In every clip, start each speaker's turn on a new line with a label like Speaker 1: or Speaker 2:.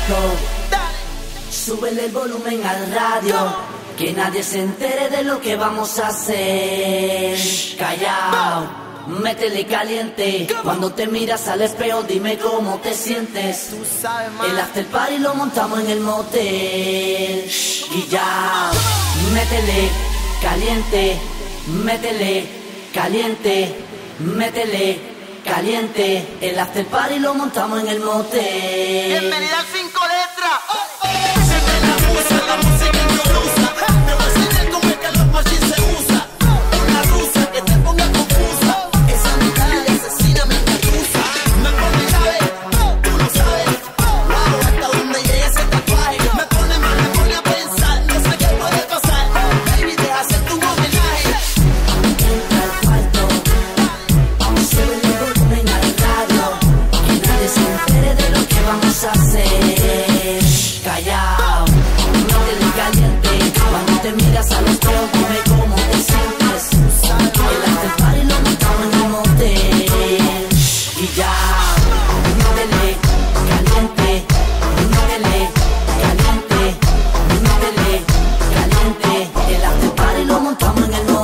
Speaker 1: cuarto. Súbele el volumen al radio, que nadie se entere de lo que vamos a hacer. Callao, métele caliente. Cuando te miras al espejo, dime cómo te sientes. El after party lo montamos en el motel. Guillao, métele caliente, métele caliente, métele caliente. El after party lo montamos en el motel.
Speaker 2: Bienvenida al 5 letras.
Speaker 3: Siempre la música introduce. Me voy a enseñar cómo es que los machis se usa. Una rusa que te ponga confusa. Esa mirada asesina me acusa. Me pone grave, tú lo sabes. Wow, hasta donde llegue ese tatuaje. Me pone mal, me pone a pensar. No sé qué puede pasar. Baby, deja hacer tu homenaje.
Speaker 1: Entra al cuarto, súbele el volumen al radio, que nadie se entere de lo que vamos a hacer. Callao, métele caliente. Cuando te miras al espejo, dime cómo te sientes. El after party lo montamos en el motel. Y ya, métele caliente, métele caliente, métele caliente. El after party lo montamos en el motel.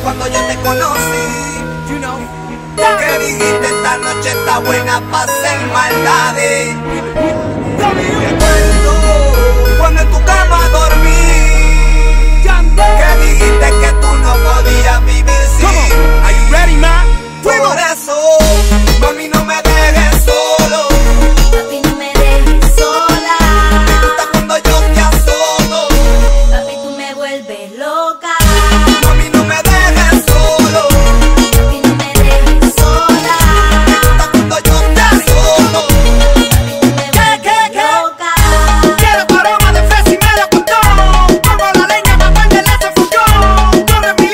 Speaker 3: cuando yo te conocí. Que dijiste esta noche está buena pa' hacer maldades. Recuerdo cuando en tu cama dormí, que dijiste que tú no podías vivir sin.
Speaker 4: Are you ready, ma?
Speaker 3: Por eso, mami, no me dejes solo.
Speaker 1: Papi, no me dejes sola.
Speaker 3: Me gusta cuando yo te azoto.
Speaker 1: Papi, tú me vuelves loca.
Speaker 3: Mami, no me dejes solo.
Speaker 1: Papi, no me dejes sola.
Speaker 3: Me gusta cuando yo te azoto.
Speaker 1: Papi, tú me vuelves loca.
Speaker 4: Quiero tu aroma de fresa y melocotón. Pongo la leña pa' prenderle ese fogón. Corre mi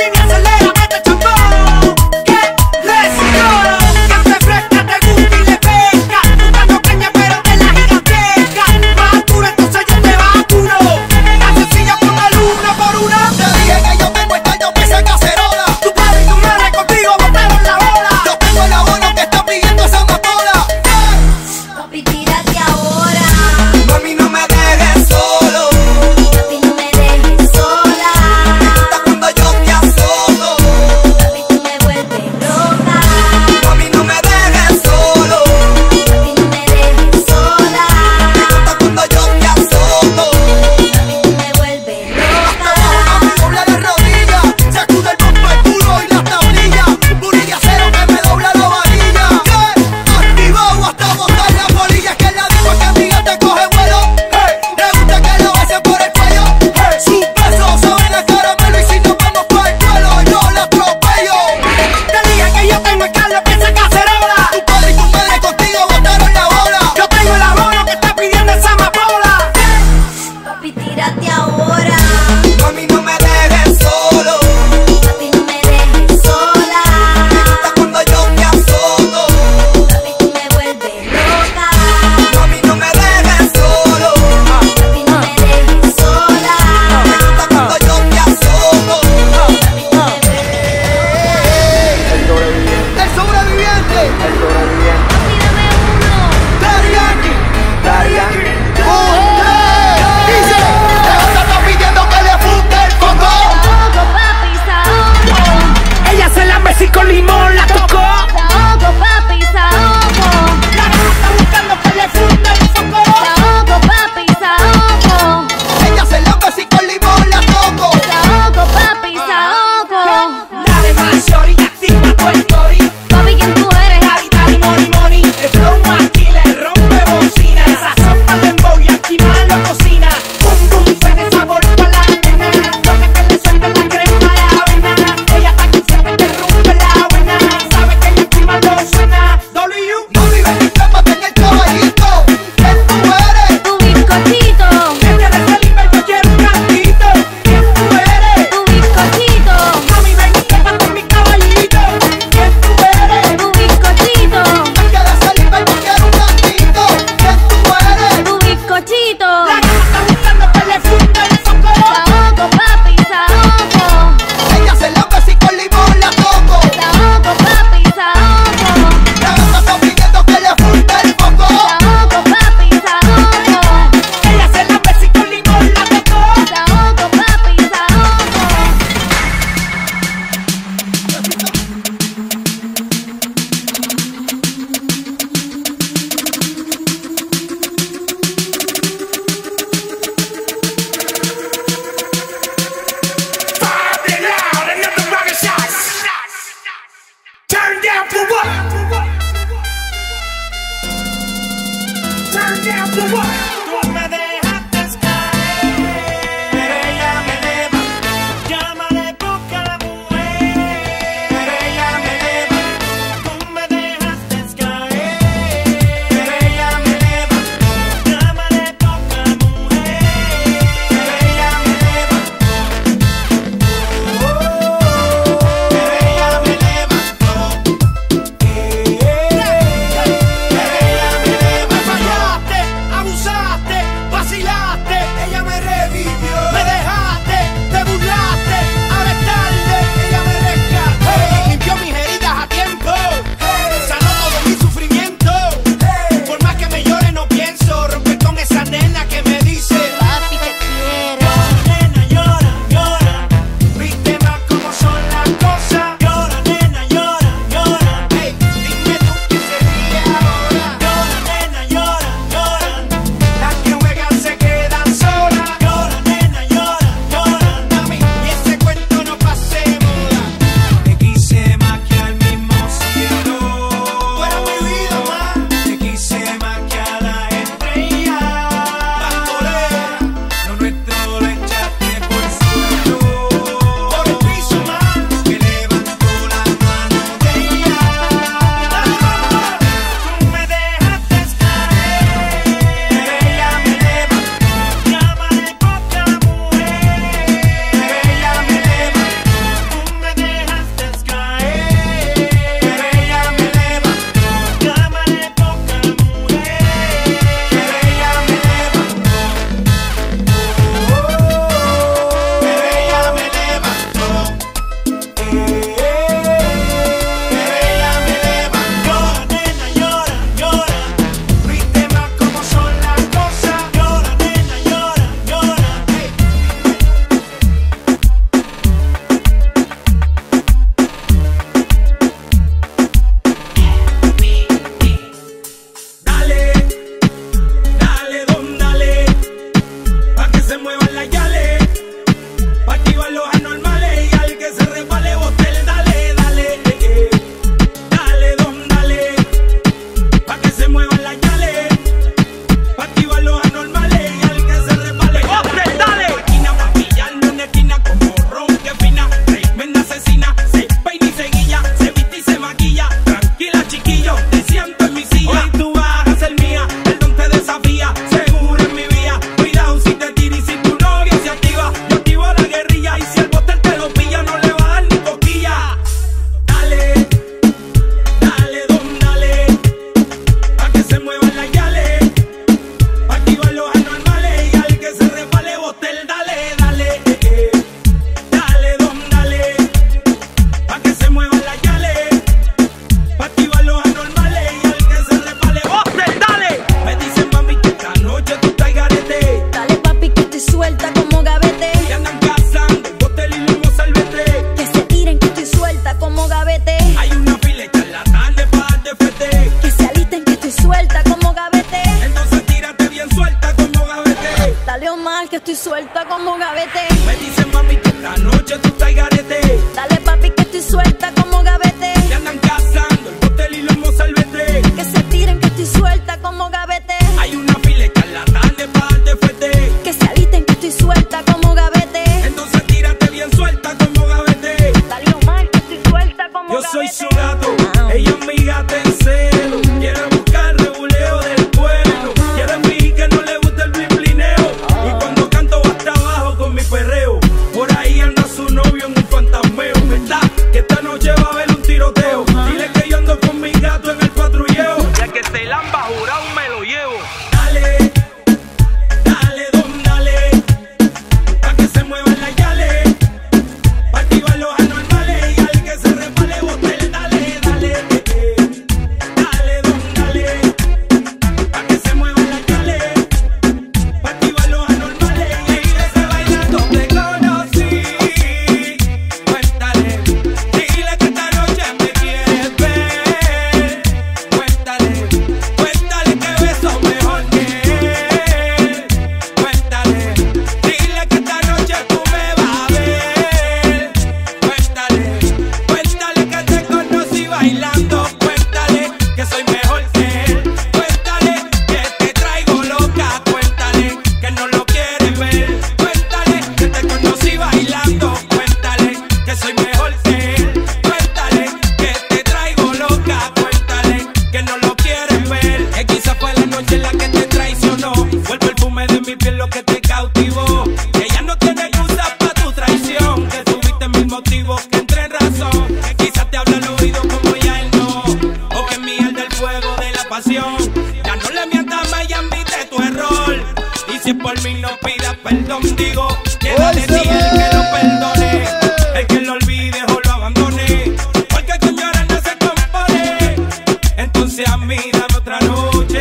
Speaker 4: Yo soy su gato, ella es mi gata en celo. Quiere buscar rebuleo del pueblo. Quiere fingir que no le gusta el biblineo. Y cuando canto va hasta abajo con mi perreo. Por ahí anda su novio en un fantasmeo. ¿Verdad? Que esta noche va a haber un tiroteo. Dile que yo ando con mi gato en el patrulleo. Y a que se lamba jurado me lo llevo. Dale, dale, don, dale. Pa' que se muevan las yales. Pa' activar los anormales. Y al que se resbale, bote el dale, dale. Dale, don, dale. Pa' que se muevan las yales. Pa' activar los anormales. Y ese bailando te conocí. Cuéntale, dile que esta noche me quieres ver. Cuéntale, cuéntale que beso mejor que él. Cuéntale, dile que esta noche tú me vas a ver. Cuéntale, cuéntale que te conocí bailando. Cuéntale que soy mejor que él. Cuéntale que te traigo loca. Cuéntale que no lo quieres ver. Cuéntale que te conocí bailando. Cuéntale que soy mejor que él. Cuéntale que te traigo loca. Cuéntale que no lo quieres ver. Que quizá fue la noche en la que te traicionó. Fue el perfume de mi piel lo que te cautivó. Que ya no tiene excusa pa' tu traición. Que tuviste mil motivos que entre en razón. Que quizás te habla al oído como ya él no. O que mía el del fuego de la pasión. Ya no le mientas más y admite tu error. Y si es por mí no pidas perdón, digo, queda de ti el que lo perdone. El que lo olvide o lo abandone. Porque con llorar no se compone. Entonces a mí dame otra noche.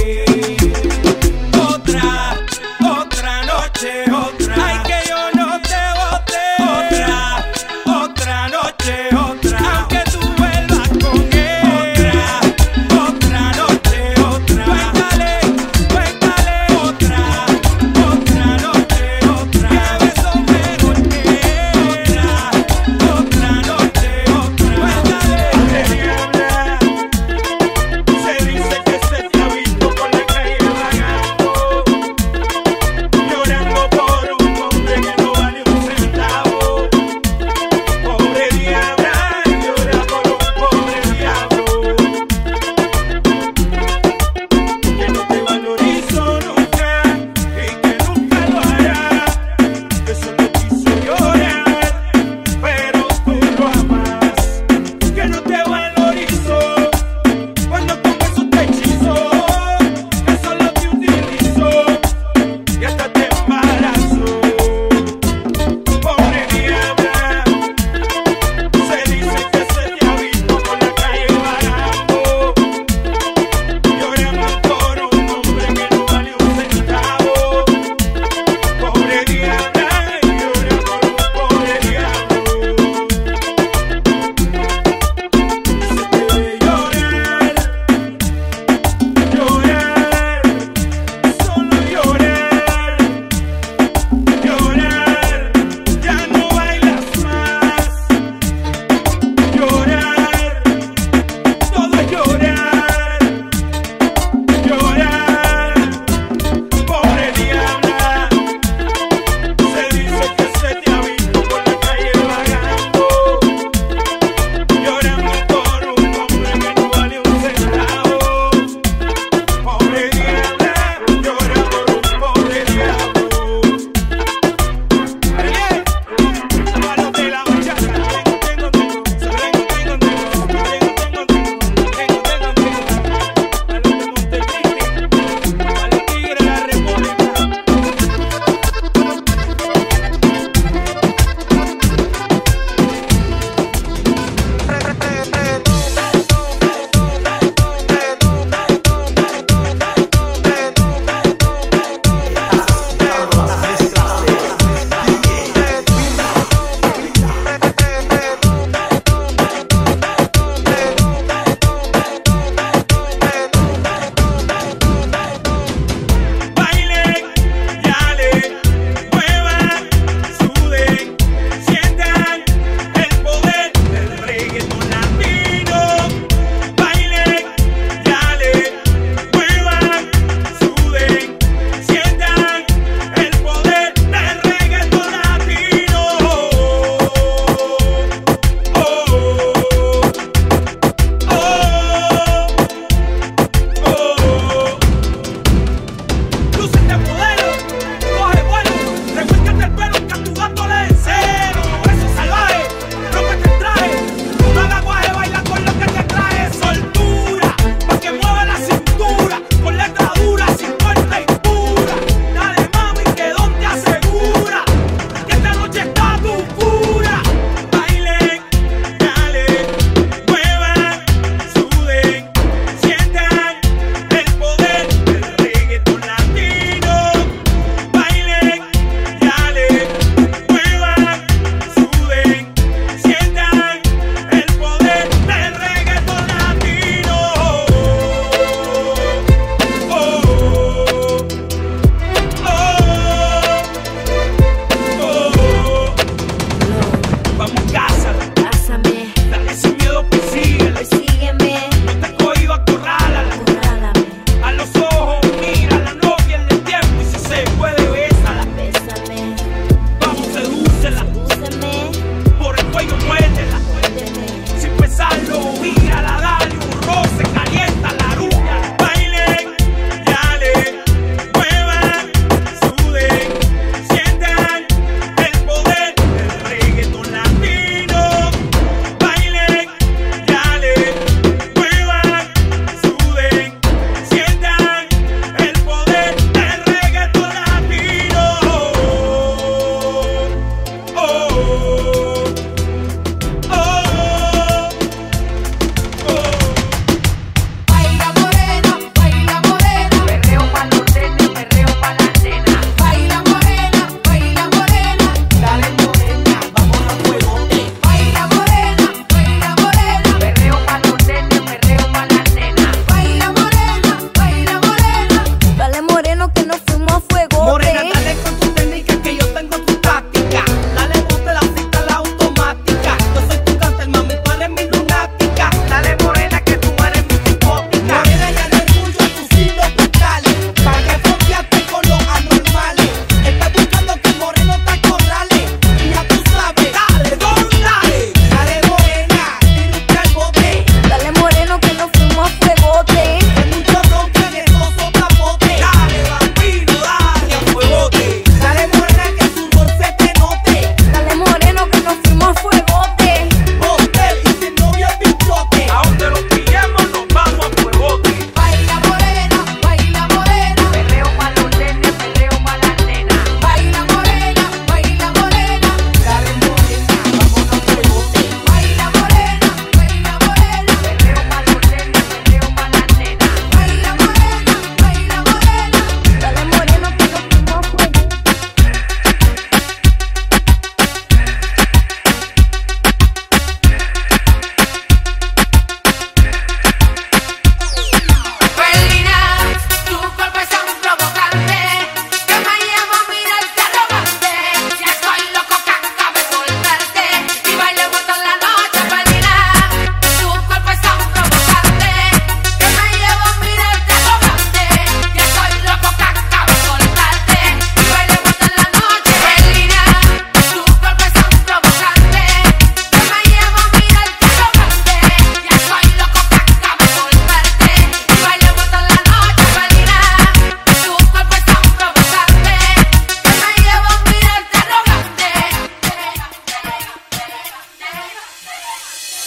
Speaker 4: Otra noche, otra. Ay, que yo no te bote. Otra noche, otra. Aunque tú vuelvas con él. Otra noche, otra. Cuéntale, cuéntale. Otra noche, otra. Que beso mejor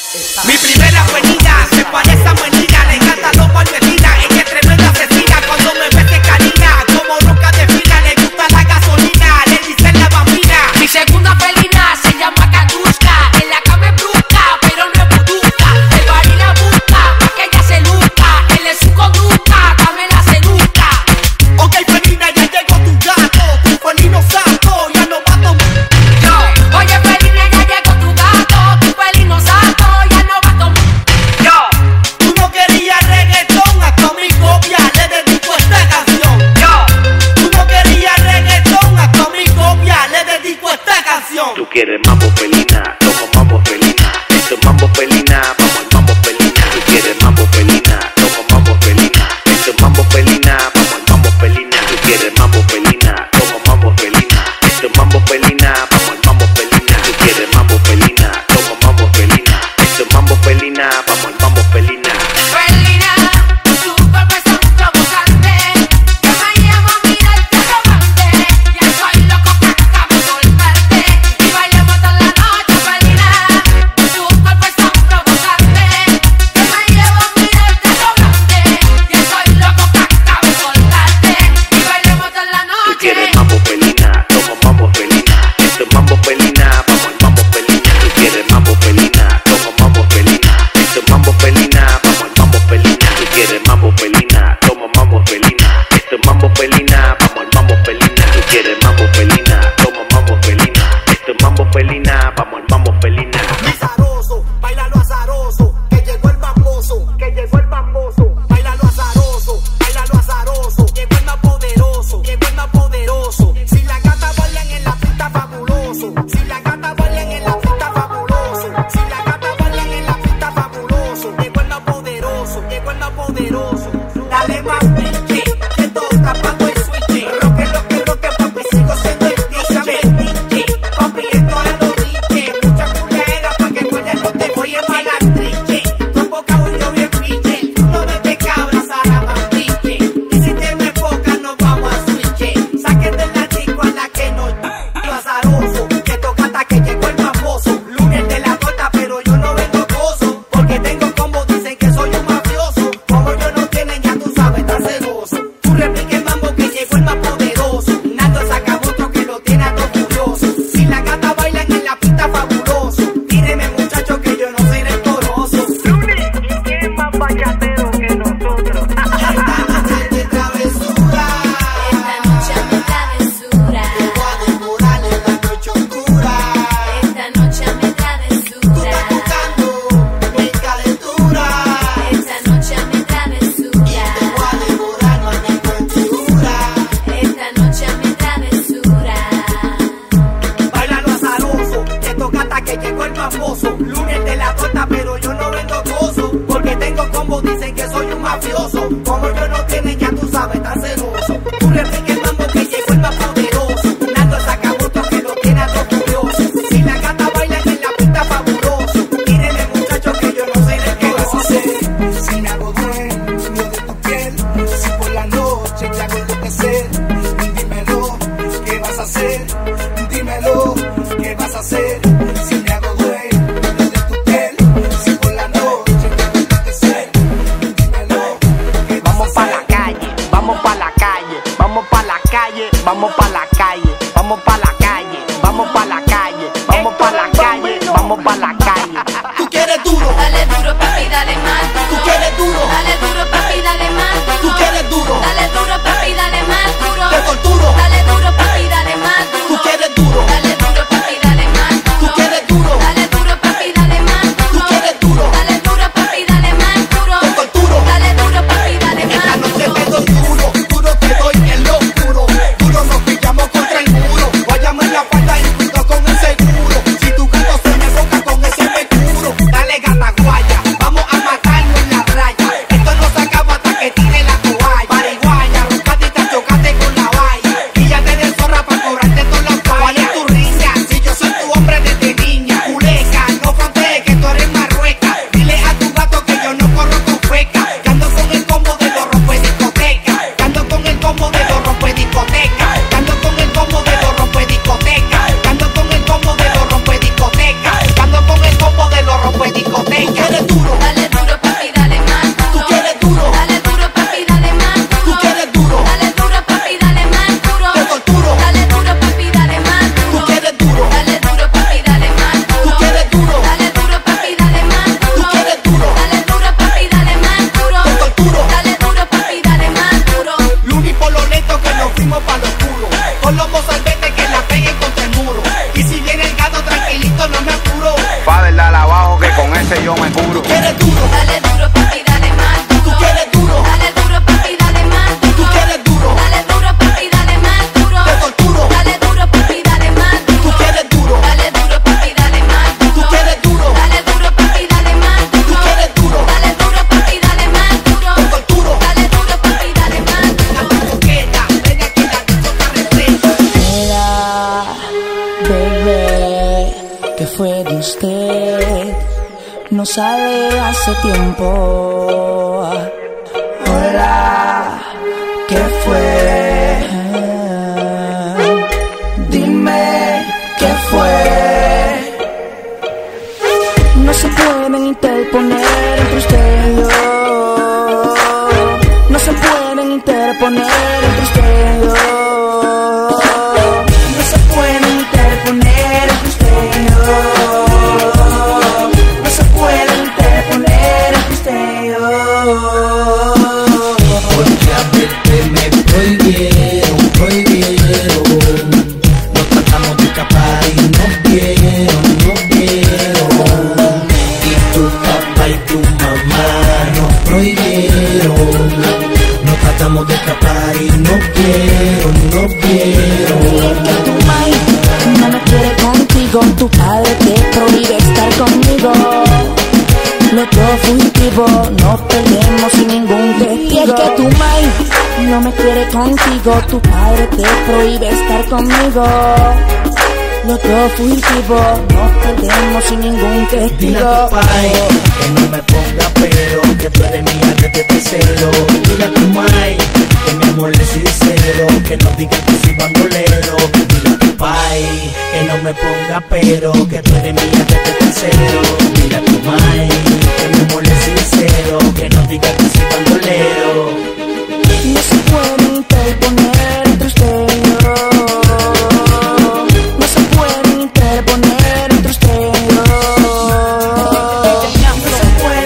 Speaker 4: Mi primera buenilla se parece a buenilla, le encanta lo palmetina, ella es tremenda asesina, cuando me ve se canina, como roca de fina, le gusta la gasolina, le dicen la bambina.
Speaker 1: Mi segunda felina se llama Katushka, en la cama es brusca, pero no es buduca, el bari la busca, pa' que ella se luzca, él es su conducta, dame la seduca.
Speaker 3: Ok, felina, ya llegó tu gato, tu felino saco, ya no va a tomar.
Speaker 1: Yo, oye felina, ya llegó tu gato, tu felino saco, ya no va a tomar. Yo,
Speaker 3: Tú no querías reggaetón, hasta mi copia le dedico esta canción.
Speaker 1: yo,
Speaker 3: Tú no querías reggaetón, hasta mi copia le dedico esta canción.
Speaker 5: Tú quieres mambo felina, toma mambo felina. Esto es mambo felina, vamos al mambo felina. Tú quieres mambo felina, toma mambo felina. Esto es mambo felina, vamos al mambo felina. Tú quieres mambo felina, toma mambo felina. Esto es mambo felina, vamos al mambo felina. Tú quieres mambo felina, toma mambo felina. Esto es mambo felina, vamos al mambo felina.
Speaker 1: felina, tu cuerpo es tan provocante, que me llevo a mirarte arrogante, ya soy loco que acabo de soltarte, y bailemos toda la noche felina, tu cuerpo es tan provocante, que me llevo a mirarte arrogante, ya soy loco que acabo de soltarte, y bailemos toda la
Speaker 5: Tú
Speaker 1: noche.
Speaker 5: quieres mambo felina, toma mambo felina. Esto es mambo felina, vamos al mambo felina. Tú quieres mambo felina, toma mambo felina. Esto es mambo felina, vamos al mambo felina. Tú quieres mambo felina, toma mambo felina. Esto es mambo felina, vamos al mambo felina. Tú quieres mambo felina, toma mambo felina. Esto es mambo felina, vamos al mambo felina.
Speaker 3: Azaroso, bailalo azaroso, que llegó el bamboso, que llegó el bamboso. Bailalo azaroso, llegó el más poderoso, llegó el más poderoso. Si las gatas bailan en la pista fabuloso, si las gatas bailan en la pista fabuloso, si las gatas bailan en la pista fabuloso. Llegó el más poderoso, llegó el más poderoso. Dale más pinche, que todos tapando el switch. Roque, papi, sigo siendo el DJ. Papi, esto es lo dije. Mucha culera pa' que cuelgue no te voy a pagar triche. Tu boca yo bien pinche. No me te cabras a la mambiche. Y si tienes poca nos vamos a switch. Saquen de la chico a la que no. Lo azaroso, que toca hasta que llegó el famoso. Lunes de la torta, pero yo no vengo gozo. Porque tengo combo, dicen que soy un mafioso. Como yo no tienen, ya tú sabes, está celoso. Tú replique el mambo que llegó el más poderoso. Nando Sakamoto que lo tiene a todo furioso. Si las gatas bailan en la pista fabuloso. Tíreme muchacho que yo no soy rencoroso. ¿Y quién más payatero que nosotros? Esta noche de travesura.
Speaker 1: Esta noche me travesura,
Speaker 3: Te voy a devorar en la noche oscura.
Speaker 1: esta noche me
Speaker 3: Tú
Speaker 1: travesura,
Speaker 3: estás buscando mi calentura.
Speaker 1: esta noche me travesura,
Speaker 3: Te voy a devorar, no hay aventura.
Speaker 1: esta noche me travesura.
Speaker 3: Bailalo azaroso, que toca hasta que llegó el famoso. Lunes de la torta, pero yo no vendo gozo. Porque tengo combo, dicen que soy un mafioso. Como yo no tienen, ya tú sabes, está celoso. Tú replique el mambo que llegó el más poderoso. Nando Sakamoto que lo tiene a todo furioso. Si las gatas bailan en la pista fabuloso. Tírenme muchachos que yo no soy de qué vas a hacer.
Speaker 6: Si me hago dueño de tu piel, si por la noche te hago enloquecer, dímelo, ¿qué vas a hacer? Dímelo, ¿qué vas a hacer? Si me hago dueño de tu piel, si por la noche te hago enloquecer, dímelo, ¿qué vas a hacer?
Speaker 4: ese yo me curo.
Speaker 3: Tú quieres duro,
Speaker 1: Dale duro, papi, dale más
Speaker 3: tú
Speaker 1: duro.
Speaker 3: quieres duro,
Speaker 1: Dale duro, papi, dale más duro.
Speaker 3: tú quieres duro,
Speaker 1: Dale duro, papi, dale más duro.
Speaker 3: te torturo.
Speaker 1: Dale duro, papi, dale más
Speaker 3: Tú
Speaker 1: duro.
Speaker 3: quieres duro,
Speaker 1: Dale duro, papi, dale más
Speaker 3: tú
Speaker 1: duro.
Speaker 3: quieres duro,
Speaker 1: Dale duro, papi, dale más
Speaker 3: tú
Speaker 1: duro.
Speaker 3: quieres duro,
Speaker 1: Dale duro, papi, dale más duro.
Speaker 3: te torturo.
Speaker 1: Dale duro, papi, dale más duro.
Speaker 3: Coqueta, ven aquí la discoteca represa.
Speaker 7: Mira, bebé, ¿qué fue de usted? No sale hace tiempo. Hola, ¿qué fue? Dime, ¿qué fue? No se pueden interponer entre usted y yo. No se pueden interponer entre usted y yo. No se pueden interponer entre usted y yo. No se pueden interponer entre usted y yo.
Speaker 3: Porque a verte me prohibieron, prohibieron. Nos tratamos de escapar y nos vieron, nos vieron. Y tu papá y tu mamá nos prohibieron. Nos tratamos de escapar y nos vieron, nos vieron.
Speaker 7: Que tu mai no me quiere contigo, tu padre te prohíbe estar conmigo. Los dos fugitivos nos perdemos sin ningún testigo. Y es que tu mai no me quiere contigo, tu padre te prohíbe estar conmigo. Los dos fugitivos nos perdemos sin ningún
Speaker 3: Dile a
Speaker 7: testigo.
Speaker 3: tu pai que no me ponga pero, que tú eres mía desde tercero. Dile a tu mai que mi amor es sincero, que no diga que soy bandolero. Dile a tu pai que no me ponga pero, que tú eres mía desde tercero. Dile a tu mai que mi amor es sincero, que no diga que soy bandolero.
Speaker 7: No se puede interponer entre usted y yo. No se puede interponer entre usted y yo. No se puede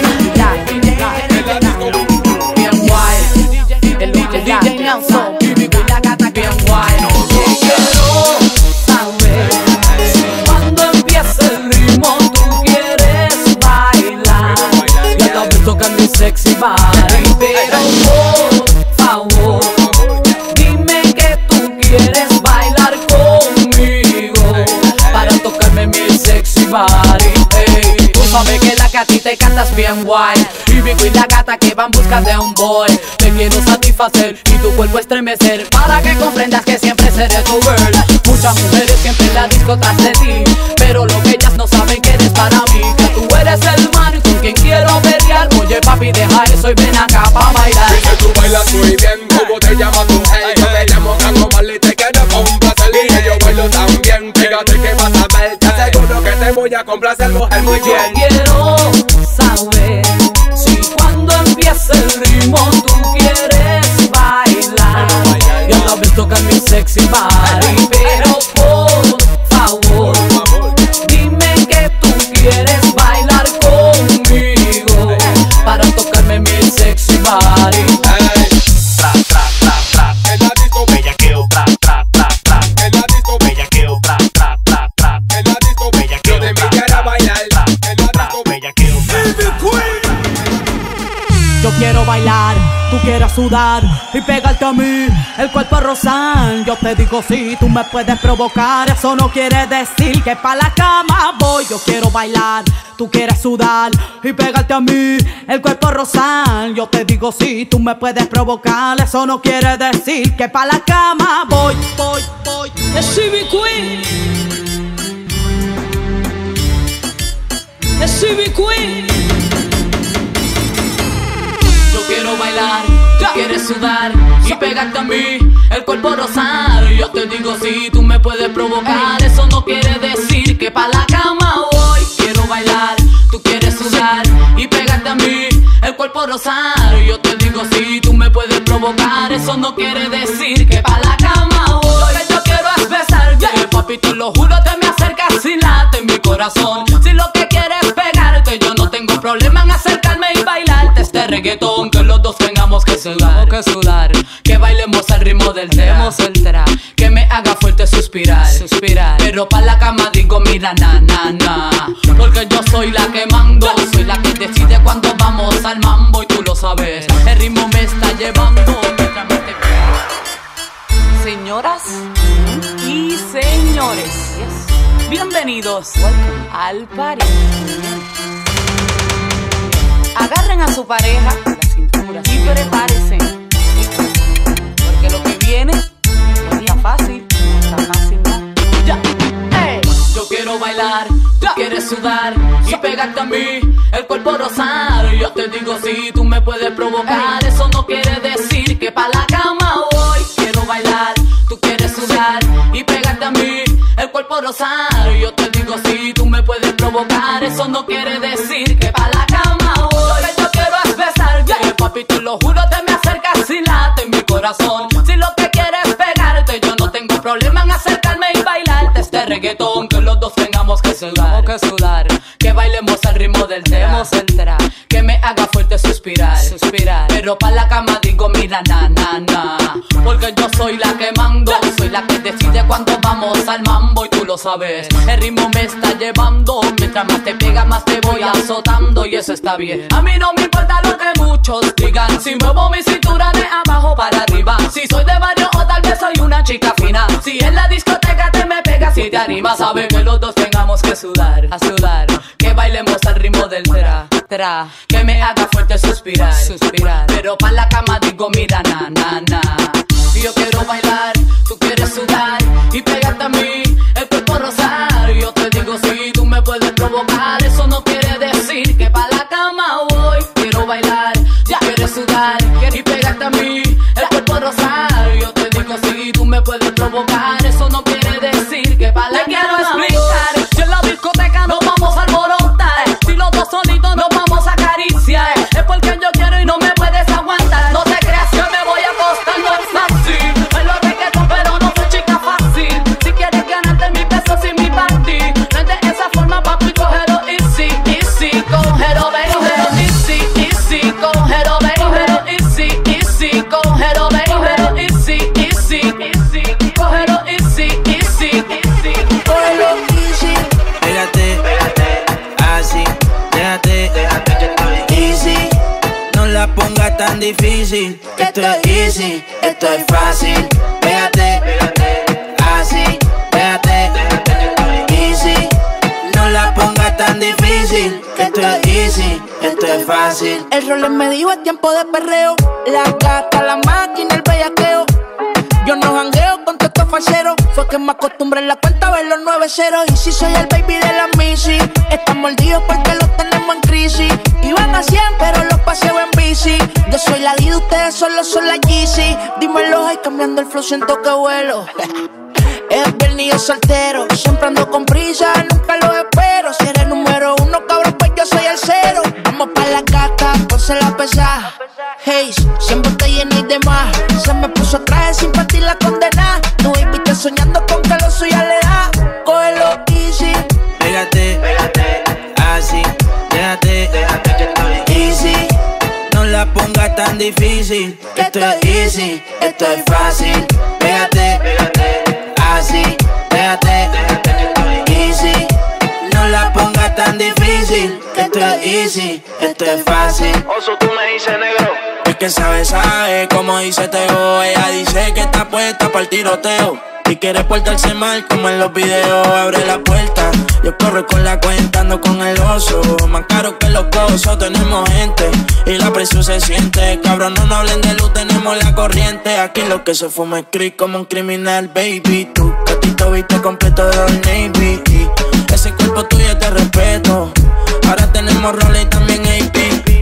Speaker 8: Bien wild, el DJ Nelson, y la gata bien wild. Yo quiero saber si cuando empieza el ritmo tú quieres bailar. Ya la ves tocar mi sexy body, pero por favor, dime que tú quieres bailar conmigo para tocarme mi sexy body. Ey, tú sabes que la que a ti te cantas bien guay, y Vico y la gata que van busca de un boy. Te quiero satisfacer y tu cuerpo estremecer, para que comprendas que siempre seré tu girl. Muchas mujeres siempre en la disco tras de ti, pero lo que ellas no saben que eres para mí, que tú eres el man con quien quiero pelear. Oye papi, deja eso y ven acá pa' bailar.
Speaker 4: Dice tú bailas muy bien, ¿cómo te llamas tu hey? Yo me llamo Carlos Marley, te quiero complacer. Y yo bailo tan bien, fíjate que vas a ver. Te aseguro que te voy a complacer, mujer, muy
Speaker 8: Yo
Speaker 4: bien.
Speaker 8: quiero saber si cuando empieza el ritmo tú quieres bailar. Ya la ves tocar mi sexy body, pero por favor, dime que tú quieres bailar conmigo para tocarme mi sexy body.
Speaker 5: Tra, tra, tra, tra.
Speaker 4: En la disco,
Speaker 5: Bellaqueo, tra, tra, tra, tra.
Speaker 4: en la disco,
Speaker 5: Bellaqueo, tra, tra, tra, tra.
Speaker 4: en la disco,
Speaker 5: Bellaqueo,
Speaker 4: yo te
Speaker 5: tra,
Speaker 4: invité a
Speaker 5: tra,
Speaker 4: bailar.
Speaker 5: tra,
Speaker 4: En la
Speaker 5: tra.
Speaker 4: disco,
Speaker 5: Bellaqueo, tra, tra.
Speaker 8: Yo quiero bailar, tú quieres sudar y pegarte a mí, el cuerpo rozar. Yo te digo sí, tú me puedes provocar, eso no quiere decir que pa' la cama voy. Yo quiero bailar, tú quieres sudar y pegarte a mí, el cuerpo rozar. Yo te digo sí, tú me puedes provocar, eso no quiere decir que pa' la cama voy. Es CB Queen, es CB Queen. Yo quiero bailar, tú quieres sudar y pegarte a mí, el cuerpo rozar. Yo te digo sí, tú me puedes provocar, eso no quiere decir que pa' la cama voy. Quiero bailar, tú quieres sudar y pegarte a mí, el cuerpo rozar. Yo te digo sí, tú me puedes provocar, eso no quiere decir que pa' la cama voy. Lo que yo quiero es besarte, papi, te lo juro, te me acercas y late en mi corazón. Si lo que quieres es pegarte, yo no tengo problema en acercarme y bailarte este reggaetón, que los dos tengamos que sudar, que bailemos al ritmo del trap, que me haga fuerte suspirar, pero pa' la cama digo mira na na na, porque Porque yo soy la que mando, soy la que decide cuando vamos al mambo y tú lo sabes. El ritmo me está llevando mientras me te... Señoras y señores, bienvenidos al party. Agarren a su pareja la cintura y prepárense, porque lo que viene no está fácil, no está fácil, ¿no? Ya. Hey. Yo quiero bailar, tú quieres sudar y pegarte a mí, el cuerpo rosar. Yo te digo si tú me puedes provocar, eso no quiere decir que pa' la cama voy. Quiero bailar, tú quieres sudar y pegarte a mí, el cuerpo rosar. Yo te digo si tú me puedes provocar, eso no quiere decir que pa' la cama voy. Lo que yo quiero es besarte, papi, te lo juro, te me acercas y late en mi corazón. Si lo que quieres es pegarte, yo no tengo problema en acercarme y bailarte este reggaetón. Que los dos tengamos que sudar, que bailemos al ritmo del tema, que me haga fuerte suspirar, pero pa' la cama digo mira na na na, porque yo soy la que mando, soy la que decide cuando vamos al mambo y tú lo sabes. El ritmo me está llevando, mientras más te pega más te voy azotando y eso está bien. A mí no me importa lo que muchos digan, si muevo mi cintura de abajo para arriba, si soy de barrio o tal vez soy una chica fina, si en la discoteca te me pegas y te animas, sabes que los dos tengamos que sudar, que bailemos al ritmo del tra, que me haga fuerte suspirar, pero pa' la cama digo mira na na na. Yo quiero bailar, tú quieres sudar y pegarte a mí, el cuerpo rosar. Yo te digo si tú me puedes provocar, eso no quiere decir que pa' la cama voy. Quiero bailar, tú quieres sudar y pegarte a mí, el cuerpo rosar. Yo te digo si tú me puedes provocar, eso no quiere decir que pa' la cama voy. Te quiero explicar, si en la discoteca nos vamos a alborotar, si los dos solitos nos vamos a acariciar, es porque yo quiero y no me puedes aguantar. No te creas que me voy a acostar, no es fácil. Bailo reggaetón pero no soy chica fácil. Si quieres ganarte mis pesos y mi party, no es de esa forma papi, cógelo easy, easy, cógelo ven, cógelo easy, easy, cógelo ven, cógelo easy, easy, cógelo ven, cógelo easy, easy, easy, cógelo easy, easy, easy, cógelo easy.
Speaker 9: Pégate, así, déjate, easy. No la pongas tan difícil, esto es easy, esto es fácil. Pégate, así, déjate, easy. No la pongas tan difícil, esto es easy, esto es fácil.
Speaker 7: El rol me dijo es tiempo de perreo, la gata, la máquina, el bellaqueo. Yo no jangueo con todos estos falseros, fue que me acostumbré en la cuenta a ver los 9 ceros. Y si soy el baby de la Missy, están mordidos porque los tenemos en crisis. Iban a 100 pero los paseo en bici. Yo soy la Dida, ustedes solo son la Yeezy. Dímelo, ay, cambiando el flow siento que vuelo. Es viernes y yo soltero, siempre ando con prisa, nunca lo espero. Si eres número 1, cabrón, pues yo soy el 0. Vamos pa' la caca, ponse la pesada. Hey, siempre te llena y demás. Se me puso traje sin partir la condena. Tu baby está soñando con que lo suya le da. Cógelo easy.
Speaker 9: Pégate, así, déjate, easy. No la pongas tan difícil, esto es easy, esto es fácil. Pégate, así, déjate, easy. No la pongas tan difícil, esto es easy, esto es fácil.
Speaker 5: Oso, tú me dices negro.
Speaker 9: El que sabe, como dice Teo. Ella dice que está puesta para el tiroteo y quiere portarse mal como en los videos. Abre la puerta, yo corro con la cuenta, ando con el oso. Más caro que los cosos, tenemos gente y la presión se siente. Cabrón, no hablen de luz, tenemos la corriente. Aquí lo que se fuma es creep como un criminal, baby. Tu gatito viste completo de Old Navy. Ese cuerpo tuyo te respeto. Ahora tenemos roles y también AP.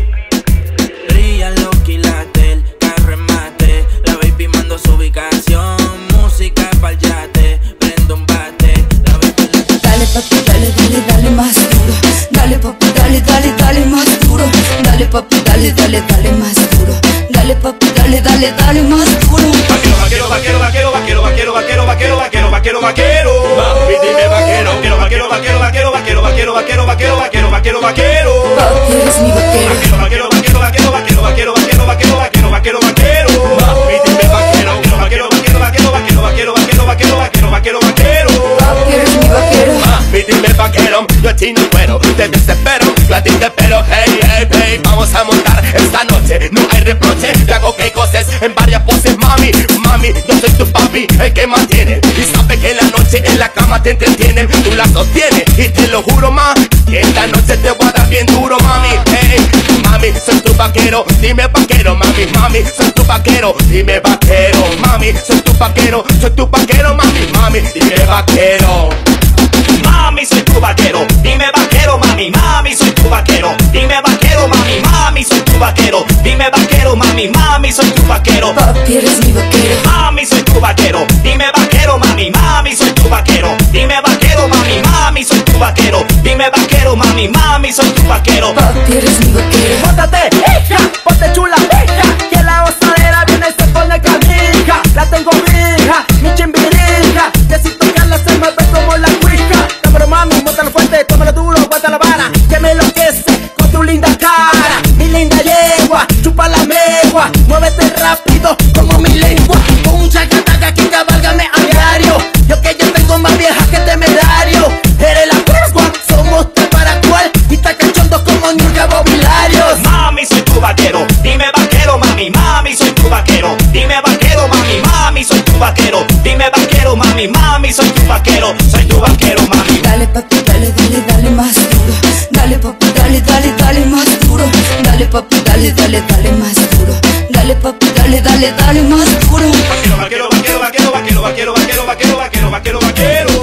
Speaker 9: Real, Loki, Latel, carro en mate. La baby mando su ubicación. Música pa'l yate, prendo un bate. La baby
Speaker 1: Dale papi, dale, dale, dale más duro. Dale papi, dale, dale, dale más duro. Dale papi, dale, dale, dale más duro. Dale papi, dale, dale, dale más duro.
Speaker 10: Vaquero, vaquero, vaquero, vaquero, vaquero, vaquero, vaquero, vaquero, vaquero, vaquero. Mami, dime vaquero, vaquero, vaquero, vaquero, vaquero, vaquero, vaquero, vaquero, vaquero, vaquero, vaquero, vaquero.
Speaker 1: Papi, eres mi vaquero.
Speaker 10: Vaquero, vaquero, vaquero, vaquero, vaquero, vaquero, vaquero, vaquero, vaquero, vaquero. Mami, dime vaquero, vaquero, vaquero, vaquero, vaquero, vaquero, vaquero, vaquero, vaquero, vaquero, vaquero.
Speaker 1: Papi, eres mi vaquero.
Speaker 10: Mami, dime vaquero.
Speaker 11: yo a ti no puedo, te desespero, yo a ti te espero. Hey, hey, hey, vamos a montar esta noche, no hay reproche. Te hago que coses en varias poses, mami, mami, yo soy tu papi, el que mantiene. Y sabe que la noche en la cama te entretiene, tú la sostienes. Y te lo juro, ma, que esta noche te voy a dar bien duro, mami. Hey, mami, soy tu vaquero, dime vaquero, mami, mami, soy tu vaquero, dime vaquero, mami, soy tu vaquero, mami, mami, dime vaquero.
Speaker 10: Mami, soy tu vaquero, dime vaquero, mami, mami, soy tu vaquero, dime vaquero, mami, mami, soy tu vaquero, dime vaquero, mami, mami, soy tu vaquero.
Speaker 1: Papi, eres mi vaquero.
Speaker 10: Mami, soy tu vaquero, dime vaquero, mami, mami, soy tu vaquero, dime vaquero, mami, mami, soy tu vaquero, dime vaquero, mami, mami, soy tu vaquero.
Speaker 1: Papi, eres mi vaquero.
Speaker 8: Bótate, hija, ponte chula, hija, que la osadera viene y se pone canija. La tengo fija, mi chimbirija, que si tocarla se mueve como la cuija. No, pero mami, móntalo fuerte, tómalo duro, aguanta la vara, que me enloquece con tu linda cara. Mi linda yegua, chupa la megua, muévete rápido como mi lengua. Con un chacataca aquí cabálgame a diario, yo que yo tengo más vieja que temerario. Eres la Pascua, somos tal para cual, y está cachondo como Ñurga Bobilarios.
Speaker 10: Mami, soy tu vaquero, dime vaquero, mami, mami, soy tu vaquero, dime vaquero, mami, mami, soy tu vaquero, dime vaquero, mami, mami, soy tu vaquero, mami.
Speaker 1: Dale papi, dale, dale, dale más duro. Dale papi, dale, dale, dale más duro. Dale papi, dale, dale, dale más duro. Dale papi, dale, dale, dale más duro.
Speaker 10: Vaquero, vaquero, vaquero, vaquero, vaquero, vaquero, vaquero, vaquero, vaquero, vaquero.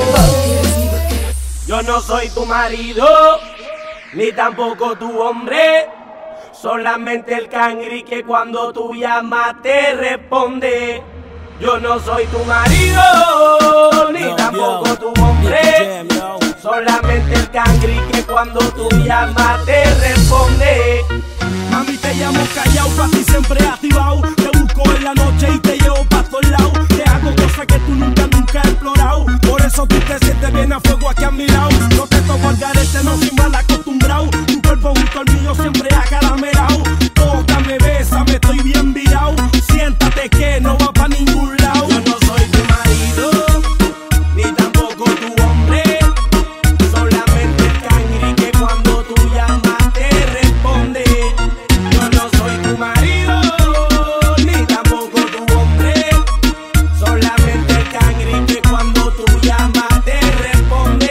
Speaker 8: Yo no soy tu marido, ni tampoco tu hombre. Solamente el cangri que cuando tú llamas te responde. Yo no soy tu marido, ni tampoco tu hombre. Solamente el cangri que cuando tú llamas te responde.
Speaker 12: Mami, te llamo callao, pa' ti siempre activado. Te busco en la noche y te llevo pa' todos lados. Te hago cosas que tú nunca has explorado. Por eso tú te sientes bien a fuego aquí a mi lado. No te toco al garete, no soy mal acostumbrado. Tu cuerpo junto al mío siempre acaramelao. Tócame, bésame, estoy bien virado. Siéntate que no va pa' ningún lado.
Speaker 8: Yo no soy tu marido, ni tampoco tu hombre. Solamente el cangri que cuando tú llamas te responde. Yo no soy tu marido, ni tampoco tu hombre. Solamente el cangri que cuando tú llamas te responde.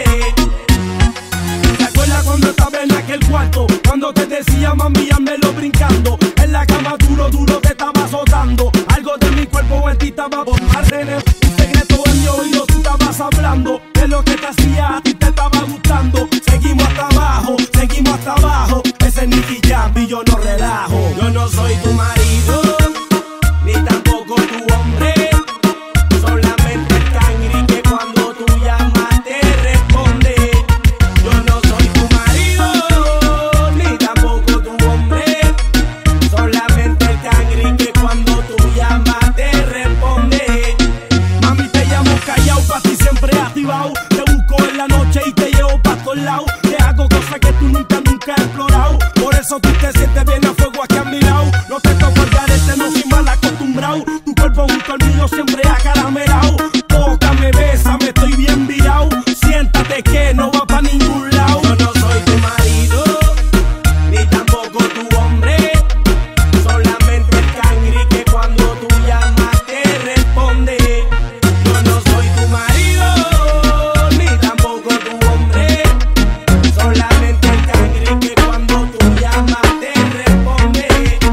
Speaker 12: ¿Te acuerdas cuando estaba en aquel cuarto? Cuando te decía mami, házmelo brincando. En la cama duro, duro te estaba azotando. Algo de mi cuerpo en ti estaba bombardeando. Un secreto en mi oído tú estabas hablando. De lo que te hacía a ti te estaba gustando. Seguimos hasta abajo. Ese es Nicky Jam y yo no relajo.
Speaker 8: Yo no soy tu marido, ni tampoco tu hombre. Solamente el cangri que cuando tú llamas te responde. Yo no soy tu marido, ni tampoco tu hombre. Solamente el cangri que cuando tú llamas te responde.
Speaker 12: Mami, te llamo callao, pa' ti siempre activado. Te busco en la noche y te llevo pa' todos lados. Te hago cosas que tú nunca has explorado. Por eso tú te sientes bien a fuego aquí a mi lado. No te toco el garete, no soy mal acostumbrado. Tu cuerpo junto al mío siempre acaramelao. Tócame, bésame, estoy bien virado. Siéntate que no va pa' ningún lado.
Speaker 8: Yo no soy tu marido, ni tampoco tu hombre. Solamente el cangri que cuando tú llamas te responde. Yo no soy tu marido, ni tampoco tu hombre. Solamente el cangri que cuando tú llamas te responde.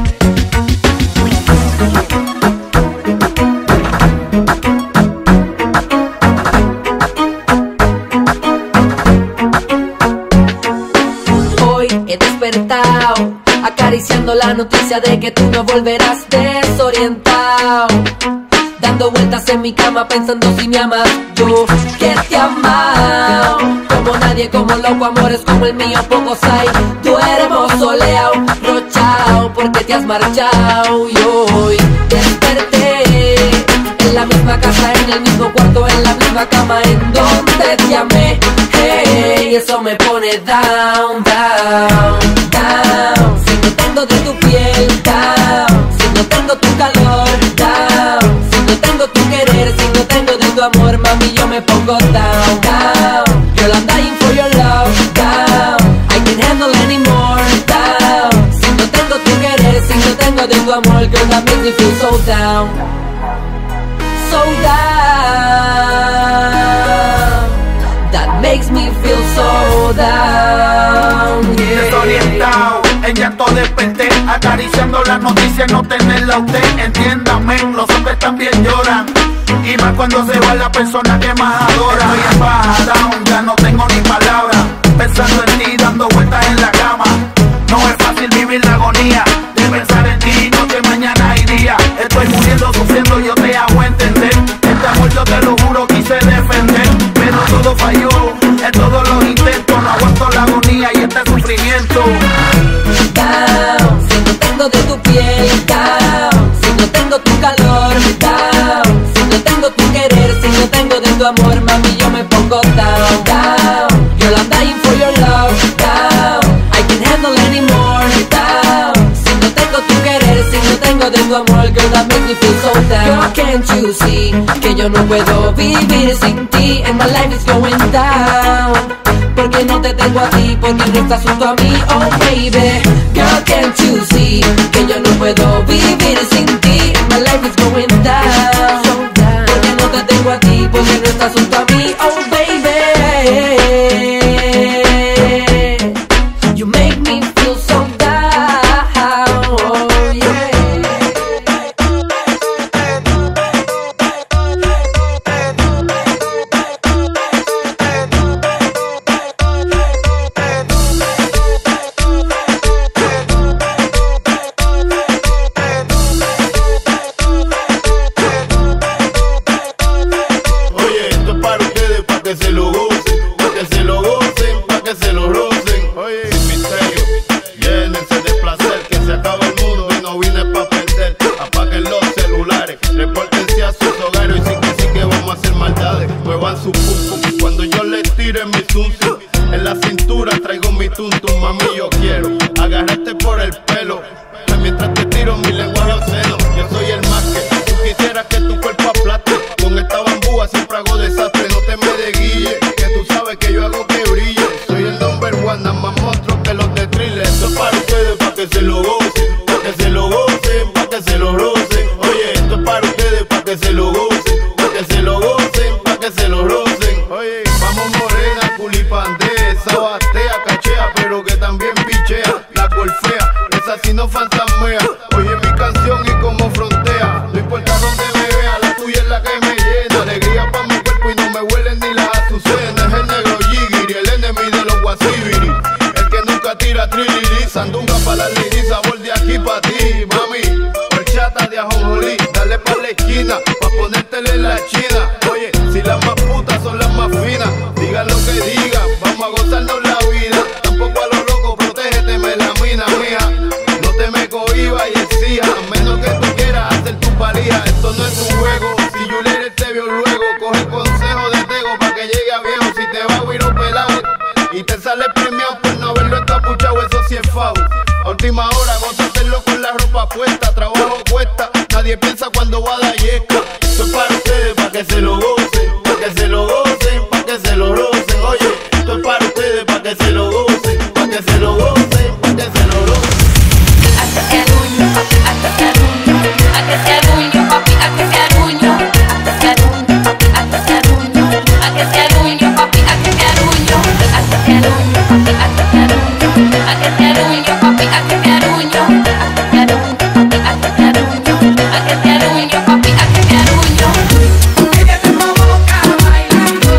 Speaker 13: Hoy he despertado acariciando la noticia de que tú no volverás desorientado. Dando vueltas en mi cama pensando si me amas. Yo que te he amado como nadie, como loco, amores como el mío pocos hay. Duermo soleado, rochao porque te has marchado. Y hoy desperté en la misma casa, en el mismo cuarto, en la misma cama en donde te amé. Hey, eso me pone down, down, down. Si no tengo de tu piel, down. Si no tengo tu calor, down. Si no tengo tu querer, si no tengo de tu amor, mami, yo me pongo down, down. Girl, I'm dying for your love, down. anymore. Down. Si no tengo tu querer, si no tengo de tu amor, girl, that makes me feel so down. So down. That makes me feel so down. Yeah.
Speaker 6: Desorientado, en llanto desperté, acariciando las noticias, no tenerla a usted. Entiéndame, los hombres también lloran, y más cuando se va la persona que más adora. Estoy en baja, down, ya no tengo ni palabras, pensando en ti, dando vueltas en la cama. No es fácil vivir la agonía de pensar en ti, noche, mañana y día. Estoy muriendo, sufriendo, yo te hago entender. Este amor yo te lo juro quise defender, pero todo falló en todos los intentos. No aguanto la agonía y este sufrimiento.
Speaker 13: Down, si no tengo de tu piel, down, si no tengo tu calor, down, si no tengo tu querer, si no tengo de tu amor, mami, yo me pongo down, down. Girl, I'm dying for your love, down. I can't handle anymore, down. Si no tengo tu querer, si no tengo de tu amor, girl, that makes me feel so down. Girl, can't you see que yo no puedo vivir sin ti, and my life is going down. Porque no te tengo a ti, porque no estás junto a mí, oh baby. Girl, can't you see que yo no puedo vivir sin ti, my life is going down. Porque no te tengo a ti, porque no estás junto a mí, oh baby. You make me feel so down, oh yeah.
Speaker 11: Muevan su pum pum cuando yo le tire mi zum zum. En la cintura traigo mi tum tum, mami, yo quiero agarrarte por el pelo mientras te tiro mi lenguaje obsceno. Yo soy el más que tú quisieras que tu cuerpo aplaste. Con esta bambúa siempre hago desastre, no te me desguille, que tú sabes que yo hago que brille. Soy el number one, nada más monstruo que los de Thriller. Esto es para ustedes, para que se lo gocen, para que se lo gocen, para que se lo rocen. Oye, esto es para ustedes, para que se lo gocen, para que se lo gocen, para que se lo rocen. Oye, vamos morena, culipandesa, batea, cachea, pero que también pichea. La golfea, esa sí no fantasmea. Oye mi canción y como frontea. No importa donde me vea, la tuya es la que me llena. Alegría pa' mi cuerpo y no me huelen ni las azucenas. Es el negro Yigiri, el enemy de los guasibiri, el que nunca tira trilili. Sandunga pa' la lady, sabor de aquí pa' ti, mami. Horchata de ajonjolí, dale pa' la esquina, pa' ponértele en la china. Oye, si las más putas son las más finas, digan lo que digan, vamos a gozarnos la vida. Tampoco a los locos, protégete, me la mina, mija. No te me cohibas y exija, a menos que tú quieras hacer tu palija. Esto no es un juego, si Juliet te vio luego, coge consejo de Tego pa' que llegue a viejo. Si te va a huir un pelado y te sale premiado por no haberlo encapuchado, eso sí es foul. A última hora, gózatelo con la ropa puesta, trabajo cuesta, nadie piensa cuando va a dar yesca. Esto es para ustedes, para que se lo gocen, para que se lo gocen, para que se lo rocen. Oye, esto es para ustedes, para que se lo gocen, para que se lo gocen, para que se lo rocen.
Speaker 14: Hasta que aruño, papi, hasta que aruño, hasta que aruño, papi, hasta que aruño, hasta que aruño, papi, hasta que aruño, hasta que aruño, papi, hasta que aruño, hasta que aruño, papi, hasta que aruño, hasta que aruño, papi, hasta que aruño, hasta que aruño, papi, hasta que aruño, hasta que aruño, papi, hasta que aruño.
Speaker 3: Ella te provoca bailando.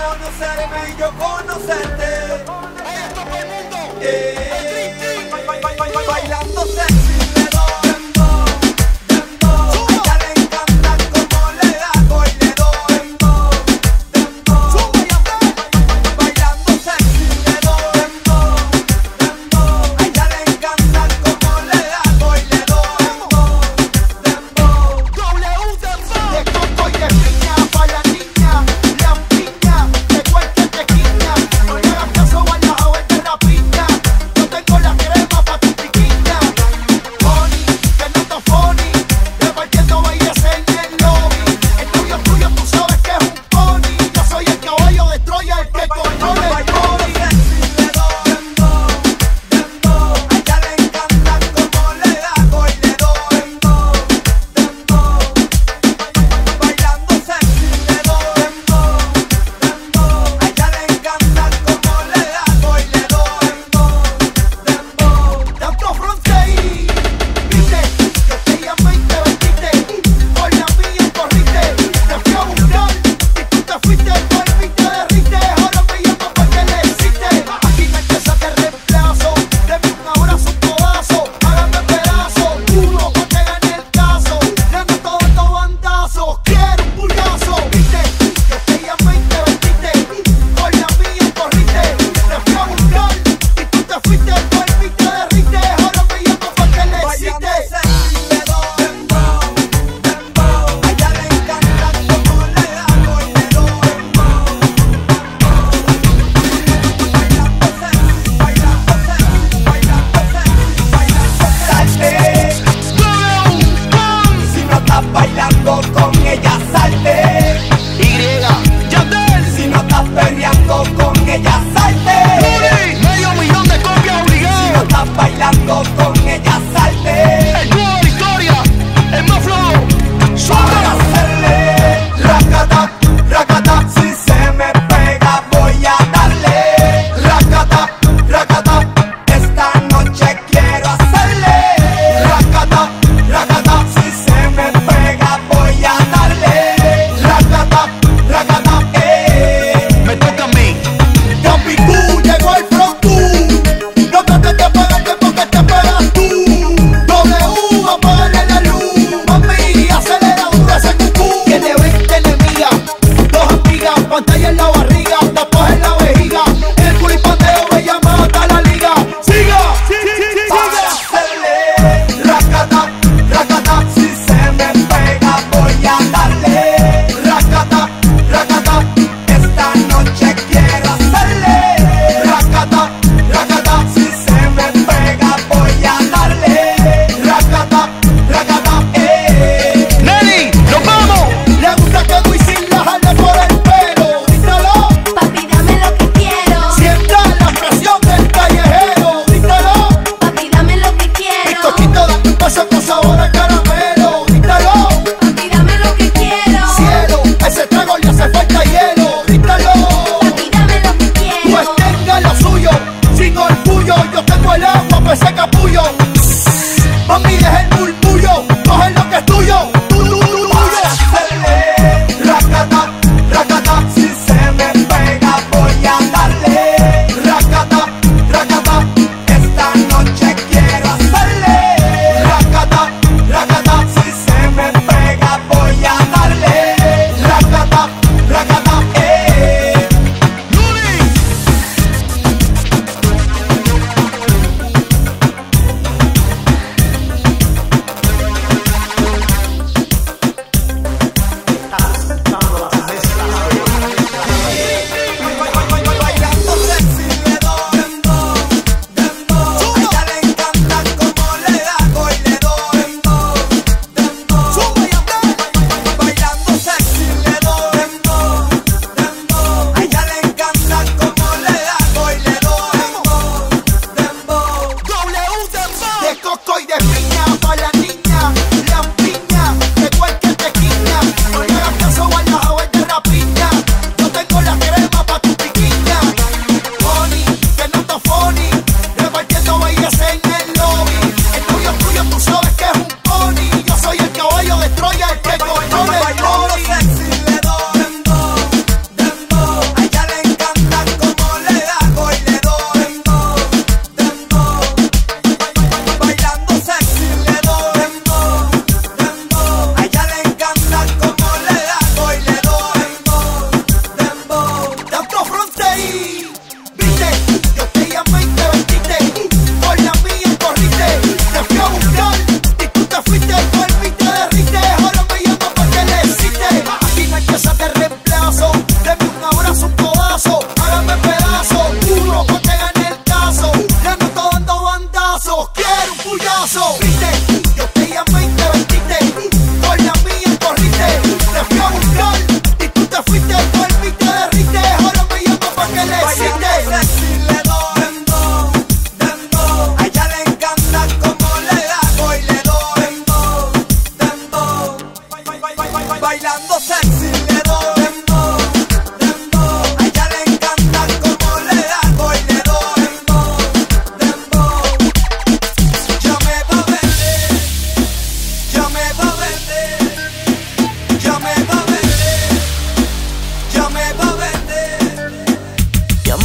Speaker 4: conocerme y yo conocerte. Bailando sexy le doy dembow, dembow. A ella le encanta como le hago y le doy dembow, dembow. Bailando sexy le doy dembow, dembow. A ella le encanta como le hago y le doy dembow, dembow.
Speaker 3: De coco y de piña pa' la niña, lampiña, de cualquier esquina. No le hagas caso a la joven de la piña. Yo tengo la crema pa' tu piquiña.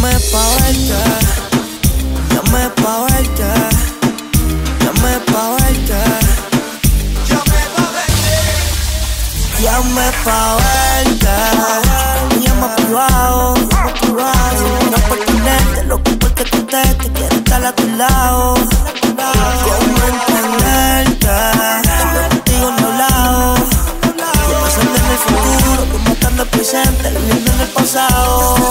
Speaker 9: Llame pa' verte, llame pa' verte, llame pa' verte, llame pa' verte, llama privado, no por tenerte, loco porque tú te quieres estar a tu lado. ¿Cómo entenderte? Yo contigo no he hablado. Yo pensando en el futuro, tú matando el presente, viviendo en el pasado.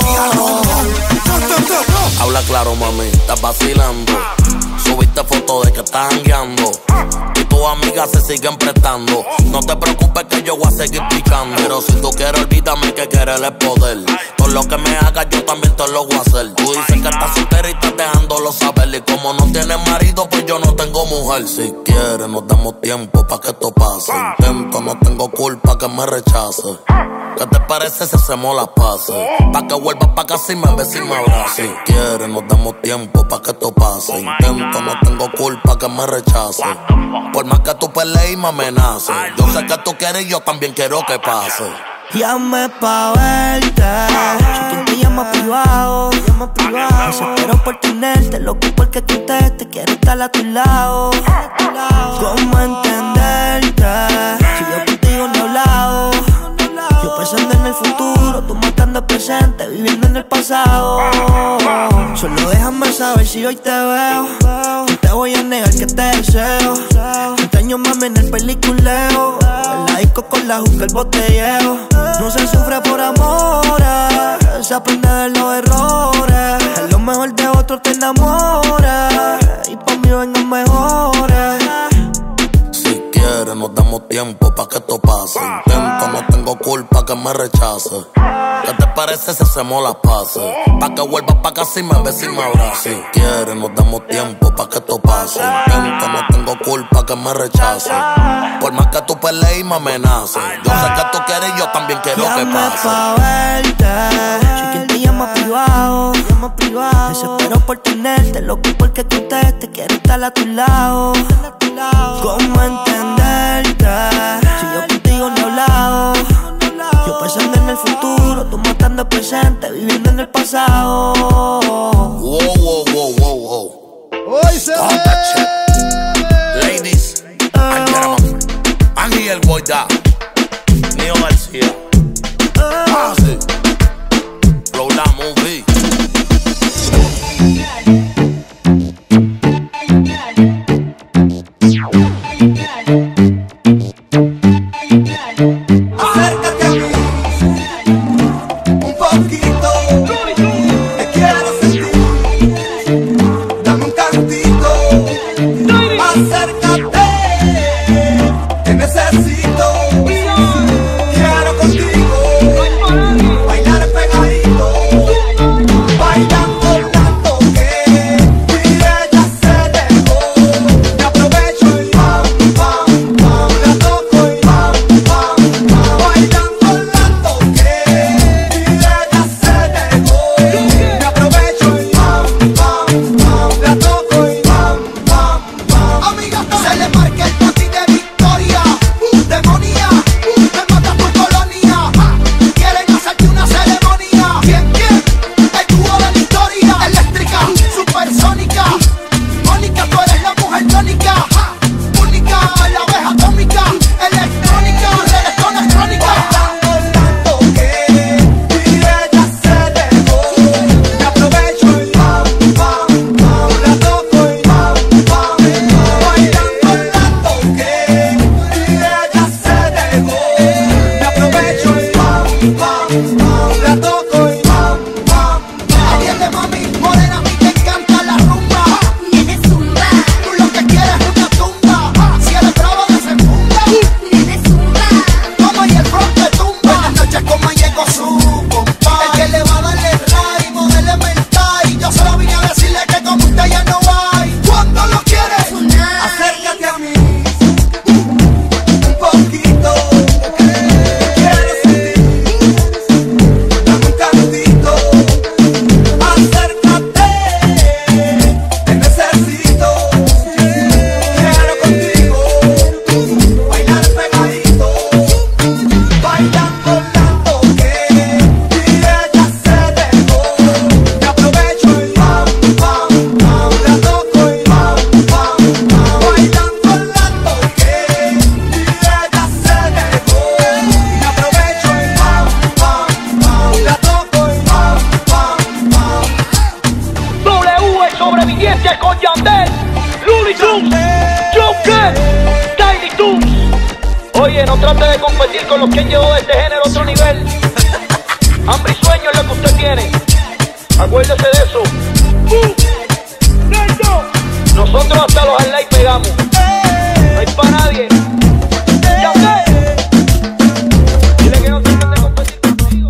Speaker 15: Habla claro, mami, estás vacilando. Subiste fotos de que estás jangueando y tus amigas se siguen prestando. No te preocupes que yo voy a seguir picando. Pero si tú quieres, olvídame que querer es poder. Todo lo que me hagas yo también te lo voy a hacer. Tú dices que estás soltera y estás dejándolo saber. Y como no tienes marido, pues yo no tengo mujer. Si quieres, nos damos tiempo pa' que esto pase. Intento, no tengo culpa que me rechace. ¿Qué te parece si hacemos las paces? Pa' que vuelvas pa' casa y me beses y me abraces. Si quieres, nos damos tiempo pa' que esto pase. Intento, no tengo culpa que me rechace. Por más que tú pelees y me amenaces. Yo sé que tú quieres y yo también quiero que pase.
Speaker 9: Llame pa' verte, si quien te llama privado, desespero por tenerte, loco porque tú te quieres estar a tu lado. ¿Cómo entenderte? Si yo contigo no he hablado. Yo pensando en el futuro, tú matando el presente, viviendo en el pasado. Solo déjame saber si hoy te veo. No te voy a negar que te deseo. Extraño mami en el peliculeo. En la disco con la juca, el botelleo. No se sufre por amores, se aprende de los errores. Es lo mejor de otro te enamora. Y pa' mí vengan mejores.
Speaker 15: Si quieres, nos damos tiempo pa' que esto pase. Intento, no tengo culpa que me rechace. ¿Qué te parece si hacemos las paces? Pa' que vuelvas pa' casa y me beses y me abraces. Si quieres, nos damos tiempo pa' que esto pase. Intento, no tengo culpa que me rechace. Por más que tú pelees y me amenaces. Yo sé que tú quieres y yo también quiero que pase.
Speaker 9: Pa' verte, si quien te llama privado, desespero por tenerte, loco porque tú te quieres estar a tu lado. ¿Cómo entenderte? Si yo contigo no he hablado. Yo pensando en el futuro, tú matando el presente, viviendo en el pasado.
Speaker 15: Wow.
Speaker 6: Hoy se
Speaker 15: Ladies and gentlemen, I'm here, boy, da Neo García. Sí. Flow La Movie.
Speaker 3: Acércate a mí un poquito, te quiero sentir. Dame un cantito, acércate, te necesito. Quiero contigo.
Speaker 16: Oye, no trate de competir con los que llevó este género a otro nivel. Hambre y sueño es lo que usted tiene. Acuérdese de eso. Nosotros hasta los highlights pegamos. No hay para nadie. Ya sé. Dile que no traten de competir contigo.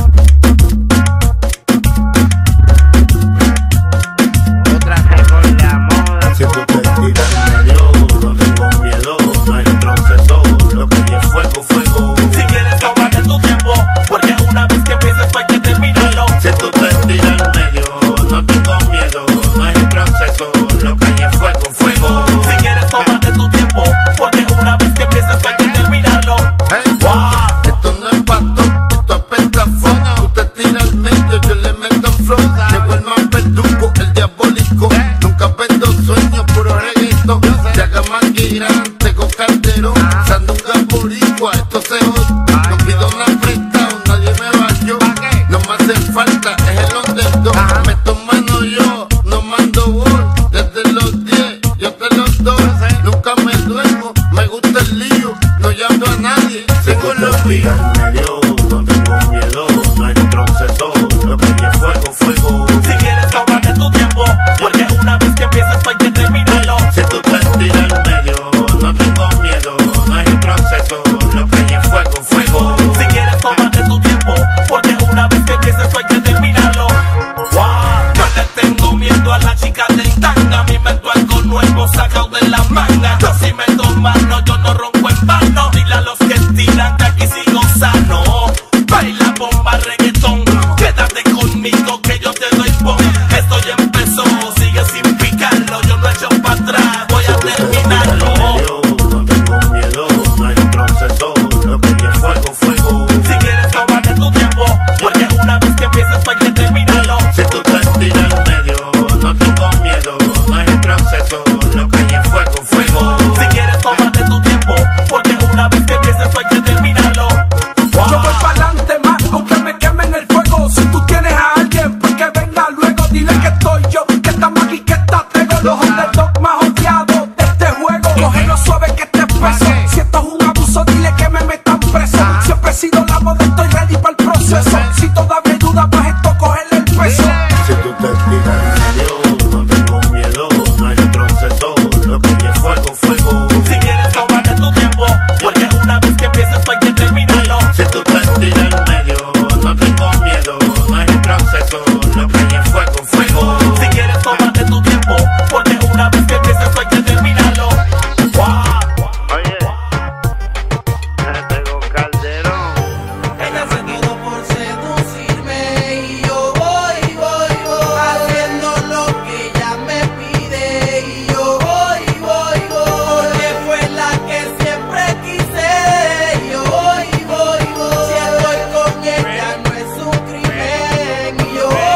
Speaker 5: Otra vez con la moda.
Speaker 17: Si tú te tiras medio, no tengo miedo, no hay retroceso. Lo que hay es fuego, fuego.
Speaker 3: Si quieres tomarte tu tiempo, porque una vez que empieces hay que terminarlo.
Speaker 17: Si tú te tiras medio, no tengo miedo, no hay retroceso. Lo que hay es fuego, fuego.
Speaker 3: Si quieres tomarte tu tiempo, porque una vez que empieces hay que terminarlo.
Speaker 17: Hey, wow. Esto no es pato, esto es pentafona. Usted tira al medio, yo le meto flow. Llegó el más verdugo, el diabólico. Nunca vendo sueños, puro reggaetón. Se haga más girante con Calderón. Sandunga boricua, esto se jodió. No pido una prestado, nadie me valió. No me hace falta, es el underdog. Meto mano yo, no mando gol. Desde los 10, yo te los doy. Nunca me duermo, me gusta el lío. No llamo a nadie, tengo los días. Medio, no tengo miedo, no hay retroceso. Lo que hay es fuego, fuego.
Speaker 3: Si quieres tomarte tu tiempo, porque una vez que empieces hay que terminarlo.
Speaker 17: Si tú te tiras al medio, no tengo miedo, no hay retroceso. Lo que hay es fuego, fuego.
Speaker 3: Si quieres tomarte tu tiempo, porque una vez que empieces hay que terminarlo. Wow. No le tengo miedo a la chica del tanga, me invento algo nuevo sacado de la manga. Yo si me mano, yo no ronco en vano. Dile a los que tiran que aquí sigo sano. Baila bomba reggaetón, quédate conmigo que yo te doy pon. Esto ya empezó, sigue sin picarlo. Yo no echo para atrás, voy a terminarlo.
Speaker 17: No tengo miedo, no hay retroceso. Lo que hay es fuego, fuego.
Speaker 3: Si quieres tomarte tu tiempo, porque una vez que empieces hay que terminarlo.
Speaker 17: Si tú te tiras al medio, no tengo miedo, no hay retroceso. Lo que hay es fuego, fuego.
Speaker 3: Si quieres tomarte tu tiempo, porque una vez que empieces hay que terminarlo.
Speaker 12: Yo voy pa'lante más, aunque me queme en el fuego. Si tú tienes a alguien, pues que venga luego. Dile que estoy yo, que estamos aquí, que está tego. Los underdogs más odiados de este juego. Cógelo suave que te peso. Si esto es un abuso, dile que me metan preso. Siempre he sido la moda, estoy ready para el proceso. Si todavía hay duda, pues esto cogerle el peso.
Speaker 17: Si tú te tiras al medio, no tengo miedo, no hay retroceso. Lo que hay es fuego, fuego.
Speaker 3: Si quieres tomarte tu tiempo, porque una vez que empieces hay que terminarlo.
Speaker 17: Si tú te tiras al medio, no tengo miedo, no hay retroceso. Lo que hay es fuego, fuego.
Speaker 3: Si quieres tomarte tu tiempo, porque una vez que empieces hay que terminarlo.
Speaker 5: Oye, tengo Calderón.
Speaker 3: Ella hace todo por seducirme y yo voy haciendo lo que ella me pide y yo voy porque fue la que siempre quise y yo voy si estoy con ella no es un crimen y yo voy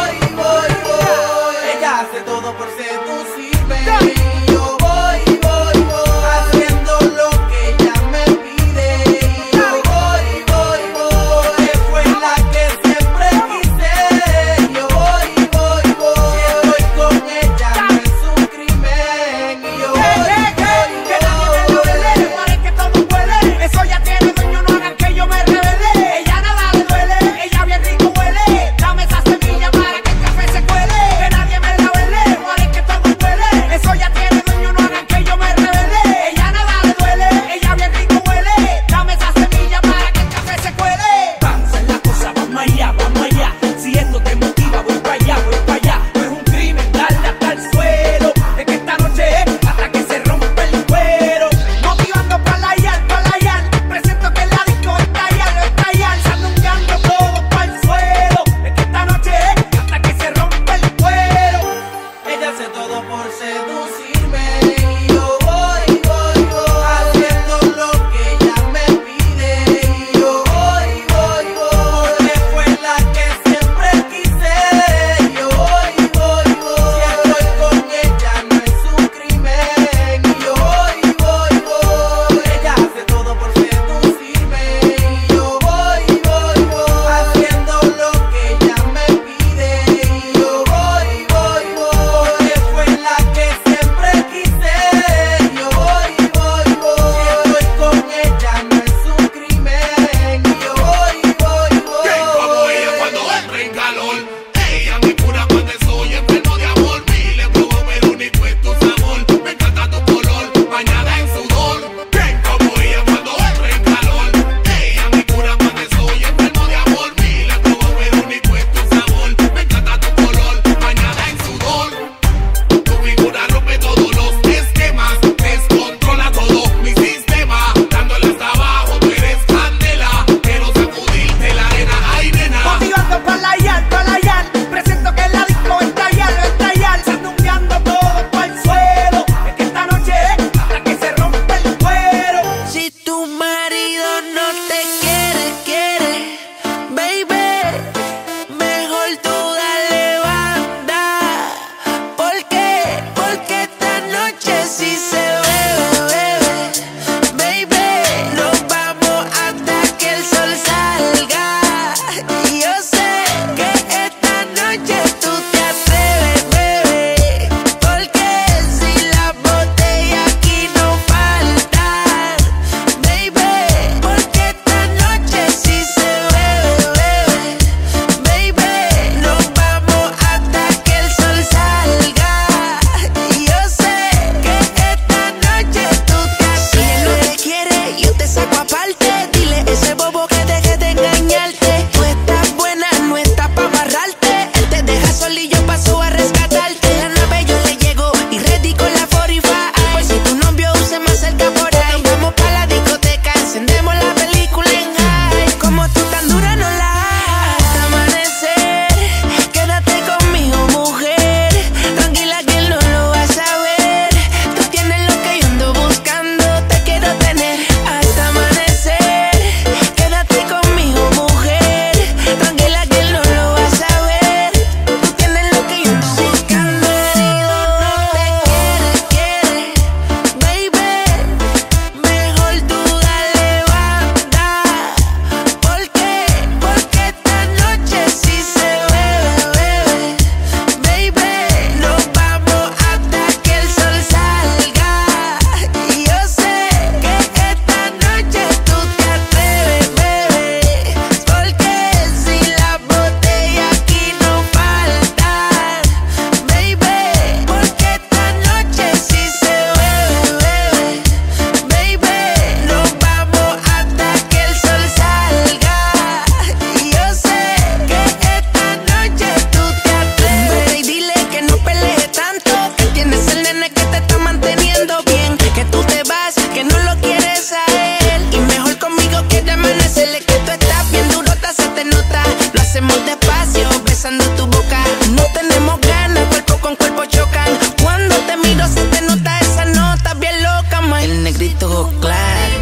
Speaker 7: loca. No tenemos ganas, cuerpo con cuerpo chocan. Cuando te miro se te nota esa nota bien loca, ma. El negrito claro.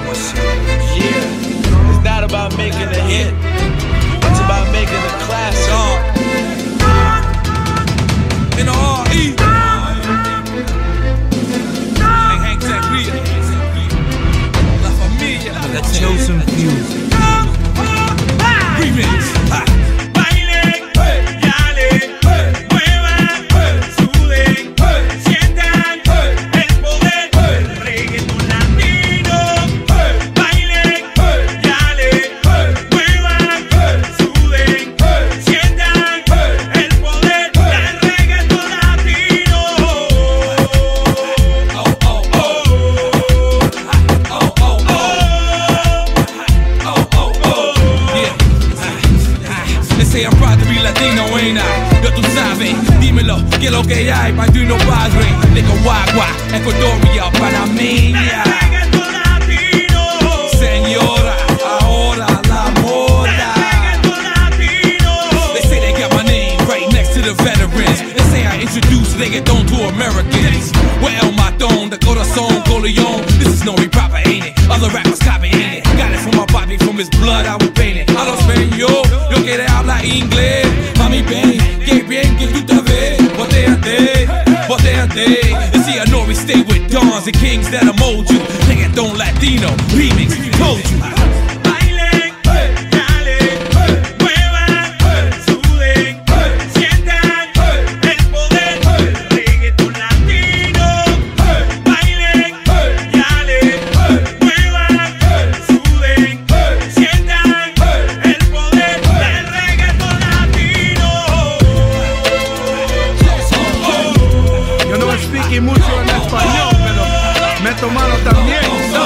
Speaker 18: Yeah, it's not about making a hit. It's about making a classic.
Speaker 4: In the R.E. Hank Sangria. La Familia.
Speaker 12: The Chosen Few.
Speaker 4: Remix.
Speaker 19: ¿Qué es lo que hay? Padrino padre, Nicaragua, Ecuadoria, Panameña. Señora, ahora la moda. They say they got my name right next to the veterans. They say I introduce reggaeton to Americans. Where El Matón, the corazón, Coleon. This is no proper, ain't it? Other rappers copy, ain't it? Got it from my body, from his blood, I was painted. A los español, yo quiere hablar inglés. Mami, ven, que bien que tú te ves. Boteate. You see, I know we stay with dons and kings that'll mold you. Reggaeton Latino, remix, told you.
Speaker 6: Mano también.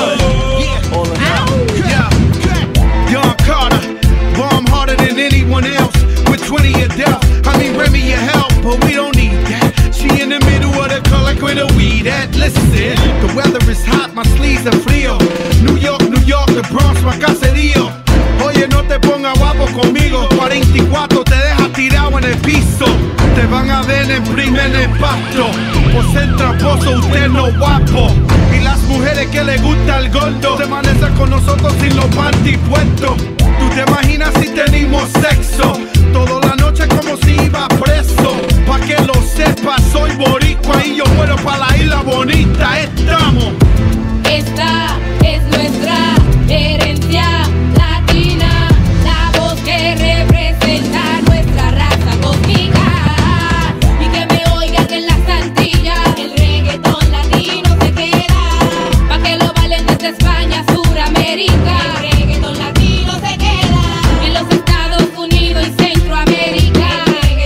Speaker 6: Young Carter, bomb harder than anyone else. With 20 of death, I mean Remy your help, but we don't need that. She in the middle of the car like where the weed at. Listen, the weather is hot, my sleeves are frío. New York, the Bronx, my caserío. Oye, no te pongas guapo conmigo. 44 te deja tirado en el piso. Te van a ver en primer pasto. Por ser tramposo, usted no guapo. Y las mujeres que le gusta el gordo se amanecen con nosotros sin los panties puestos. Tú te imaginas si tenemos sexo toda la noche como si iba preso. Pa' que lo sepas, soy boricua y yo muero pa' la isla bonita. Estamos.
Speaker 14: Esta es nuestra herencia latina, la voz que representa nuestra raza cósmica. Y que me oigan en las Antillas, el reggaetón latino se queda. Pa' que lo valen desde España, Suramérica. El reggaetón latino se queda en los Estados Unidos y Centroamérica. El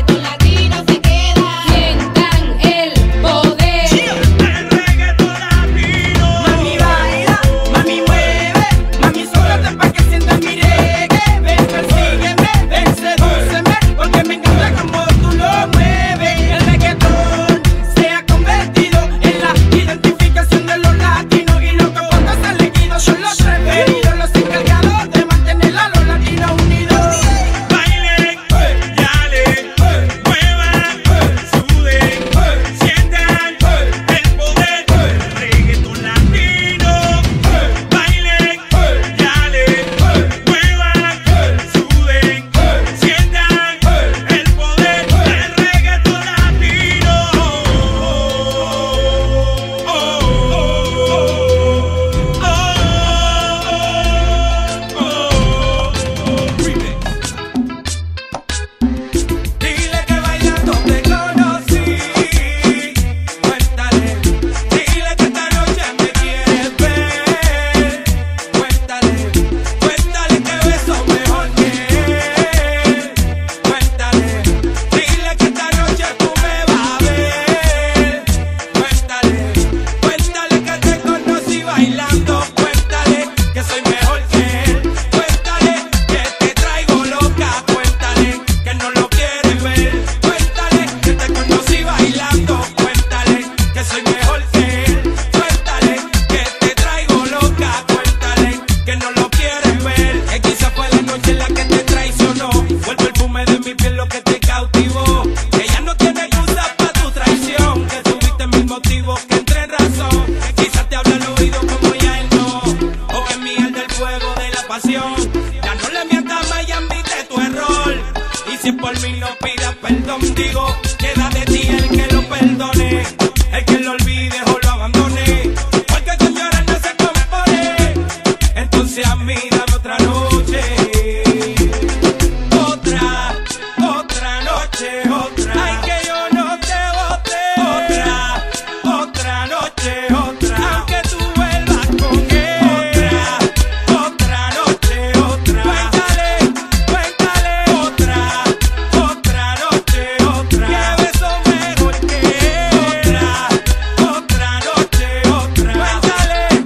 Speaker 4: contigo, queda de ti el que lo perdone, el que lo olvide o lo abandone, porque con llorar no se compone. Entonces a mí dame otra noche, otra noche, otra. Ay, que yo no te bote, otra noche, otra. Aunque tú vuelvas con él, otra noche, otra. Cuéntale, otra noche, otra. Que beso mejor que otra noche, otra. Cuéntale,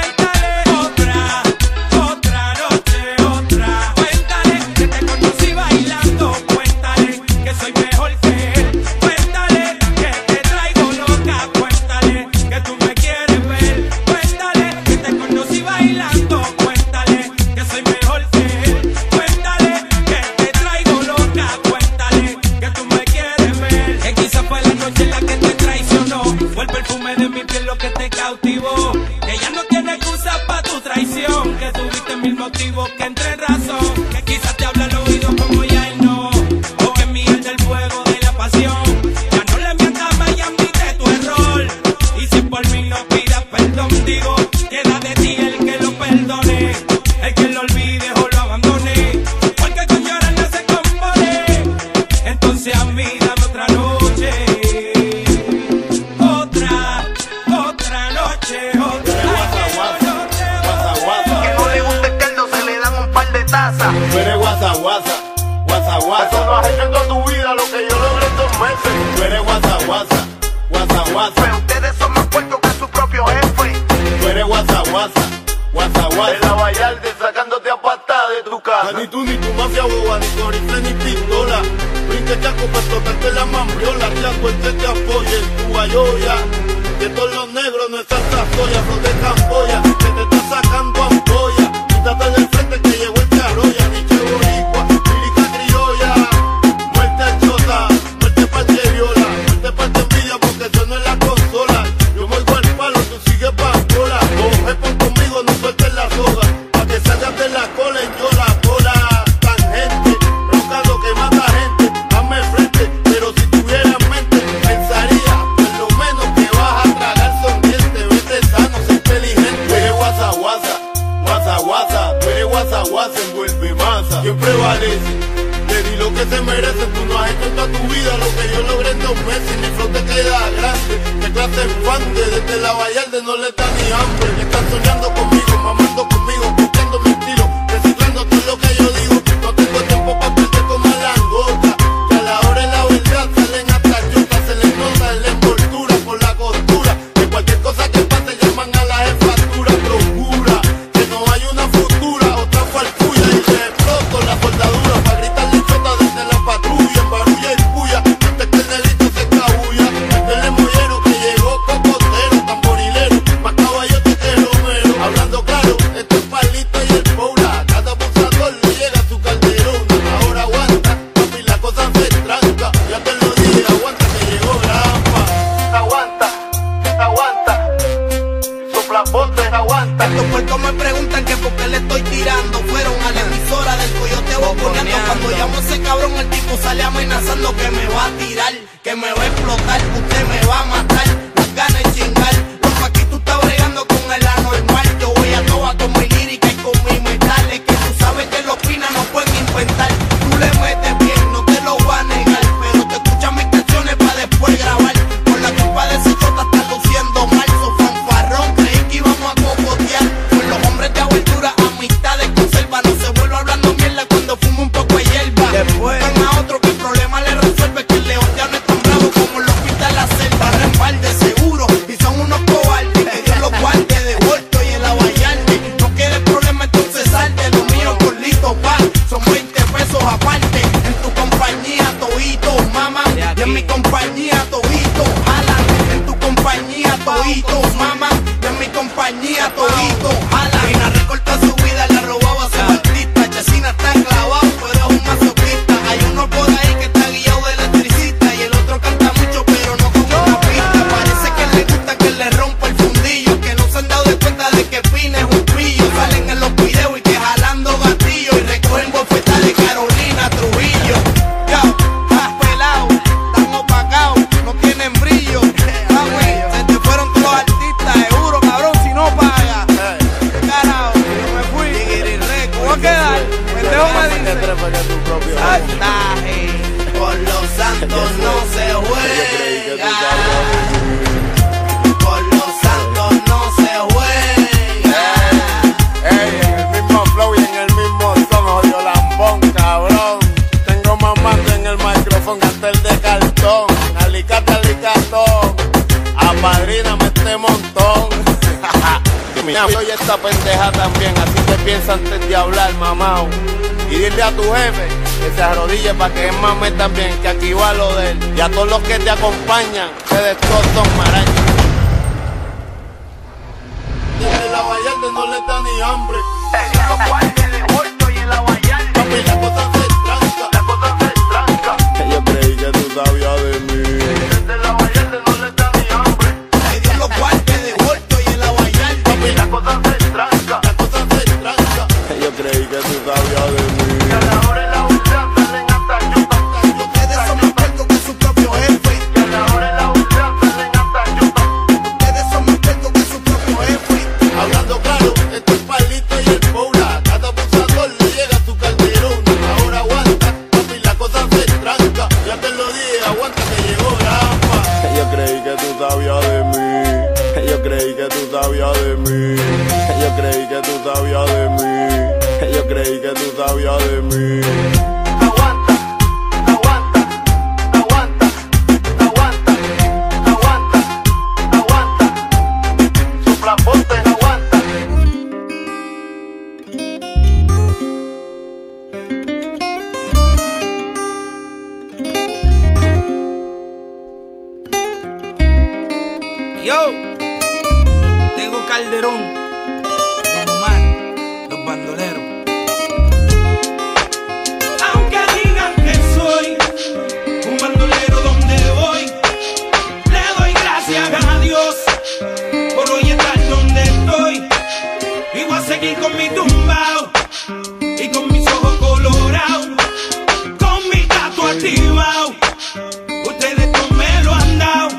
Speaker 4: otra noche, otra. Cuéntale que te conocí bailando, cuéntale que soy mejor que él, cuéntale que te traigo loca, cuéntale que tú me quieres ver, cuéntale que te conocí bailando, cuéntale que soy mejor que él, cuéntale que te traigo loca, cuéntale que tú me quieres ver, que quizás fue la noche en la que te traicionó, fue el perfume de mi piel lo que te cautivó, que ya no tiene excusa pa' tu traición, que tuviste mil motivos que entre razón, que quizás te habla al oído como ya él no, o que miente el fuego de la pasión, ya no le mientas más y admite tu error, y si por mí no pidas perdón, digo, queda de ti el que lo perdone, el que lo olvide o lo abandone, porque con llorar no se compone. Entonces a mí dame otra noche, otra noche, otra.
Speaker 3: Que no le guste el caldo, se le dan un par de tazas.
Speaker 17: Tú eres guasa, guasa, guasa, guasa. Tú no has hecho en toda tu vida lo que yo logré en 2 meses. Tú eres guasa, guasa, guasa, guasa.
Speaker 3: Pero ustedes son más puercos que su propio jefe.
Speaker 17: Tú eres guasa, guasa, guasa, guasa. De la Vallarde sacándote a patada de tu casa. Ni tú ni tu mafia boba, ni tu rifle ni pistola. Brinque chaco para tocarte la mambriola. Chaco, el que te apoye, tu guayoya. Que todos los negros no están tazoya, son de Camboya. Que te están sacando ampolla. Quítate del frente que llegó el charroya. Ni che boricua, lírica criolla. Muerte al chota, muerte pa'l que viola. Muerte pa'l que envidia porque eso no es la consola. Yo me voy al palo, tú sigues pa' cola. Coge por conmigo, no sueltes la soga. Pa' que salgas de la cola y yo la cola. Tangente, roca lo que mata gente. Hazme frente, pero si tuviera en mente, pensaría por lo menos que vas a tragar son dientes. Vete sano, sé inteligente. Tú eres guasa, guasa, guasa, guasa. Tú eres guasa, guasa, envuelve masa. ¿Quién prevalece? Te di lo que se merece. Tú no has hecho en toda tu vida lo que yo logré en 2 meses. Y mi flow te queda grande. Qué clase infante. Desde la Vallarde no le da ni hambre. Están soñando conmigo, mamando conmigo, copiando mi estilo, reciclando todo lo que yo digo. No tengo tiempo para perder como langota. Que a la hora de la verdad salen hasta chotas. Se les nota en la envoltura por la costura. Que cualquier cosa que pase llaman a la jefatura. Procura que no hay una futura. Otra farfulla y le exploto la soldadura. Pa' gritarle chota desde la patrulla. En barulla y puya, antes que el negrito se escabulla. El mollero que llegó cocotero, tamborilero, más caballote que romero. Hablando claro, esto es palito y el poula. Cada abusador le llega a su calderón. Ahora aguanta, papi, la cosa se tranca. Ya te lo dije, aguanta que llegó Grampa. Aguanta, aguanta, sopla bote, aguanta.
Speaker 3: Estos puercos me preguntan que por qué le estoy tirando. Fueron a la emisora del Coyote boconeando. Cuando llamo a ese cabrón, el tipo sale amenazando que me va a tirar, que me va a explotar, usted me va a matar. Las ganas de chingar, loco, aquí tú estás bregando con el anormal. Yo voy a toa con mi lírica y con mi metal. Es que tú sabes que los pinas no pueden inventar. Tú le metes bien, no te lo voy a negar, pero te escuchan mis canciones para después grabar. Por la culpa de ese chota está luciendo mal. So fanfarrón, creí que íbamos a cocotear. Con los hombres de aventura, amistades conserva. No se vuelve hablando mierda cuando fumo un poco de hierba. Buscan a otro que el problema le resuelve. Que el león ya no es tan bravo como los pinta la selva. Respalde seguro y son unos cobardes. Que Dios los guarde de vuelto y en la Vallarde. No quieres problema, entonces salte. Lo mío por listo, pa. Son 20 pesos aparte. En tu compañía, todito, mamá. Y en mi compañía, todito, jalan. En tu compañía, todito, mamá. Y en mi compañía, todito, jalan. Vina recorta su vida, la robaba a su artista. Chesina está clavado, pero es un masoquista. Hay uno por ahí que está guiado de electricista. Y el otro canta mucho, pero no con una pista. Parece que le gusta que le rompa el fundillo. Que no se han dado de cuenta de que Pina es un pillo. Salen en los videos y que jalando gatillo. Y recogen bofetas de Carolina Trujillo. Yo, pelado.
Speaker 17: trepa que tu propio
Speaker 3: Saltaje. Por los santos no se juega. Por los santos no se juega.
Speaker 17: Ey, en el mismo flow y en el mismo son, jodido lambón, cabrón. Tengo mamando en el micrófono cartel de cartón. Alicate, alicatón. Apadríname este montón. Soy esta pendeja también, así te piensa antes de hablar, mamao. Y dile a tu jefe que se arrodille para que él mame también, que aquí va lo de él. Y a todos los que te acompañan, ustedes todos son marañas. Desde la Vallarta no le da ni hambre. En los cuartos de Horto y en la Vallarta. Papi, la cosa se tranca, la cosa se tranca. Yo creí que tú sabías de mí. Desde la Vallarta no le da ni hambre. En los cuartos de Horto y en la Vallarta. Papi, la cosa se tranca, la cosa se tranca. Yo creí que tú sabías de mí. Y a la hora de la ultra salen hasta yuta. Ustedes son más puercos que su propio jefe. Y a la hora de la ultra salen hasta yuta. Ustedes son más puercos que su propio jefe. Hablando claro, esto es palito y el poula. Cada abusador le llega a su calderón. Ahora aguanta, papi, la cosa se tranca. Ya te lo dije, aguanta que llegó Rafa. Yo creí que tú sabías de mí. Yo creí que tú sabías de mí. Yo creí que tú sabías de mí. Yo creí que tú sabías de mí. Aguanta, aguanta, aguanta, aguanta, aguanta, aguanta. Sopla ponte, aguanta.
Speaker 4: Yo, tengo Calderón, Don Omar, los bandoleros. Aunque digan que soy un bandolero donde voy, le doy gracias a Dios por hoy estar donde estoy. Y voy a seguir con mi tumbao y con mis ojos colorados, con mi gato activado. Ustedes no me lo han dado.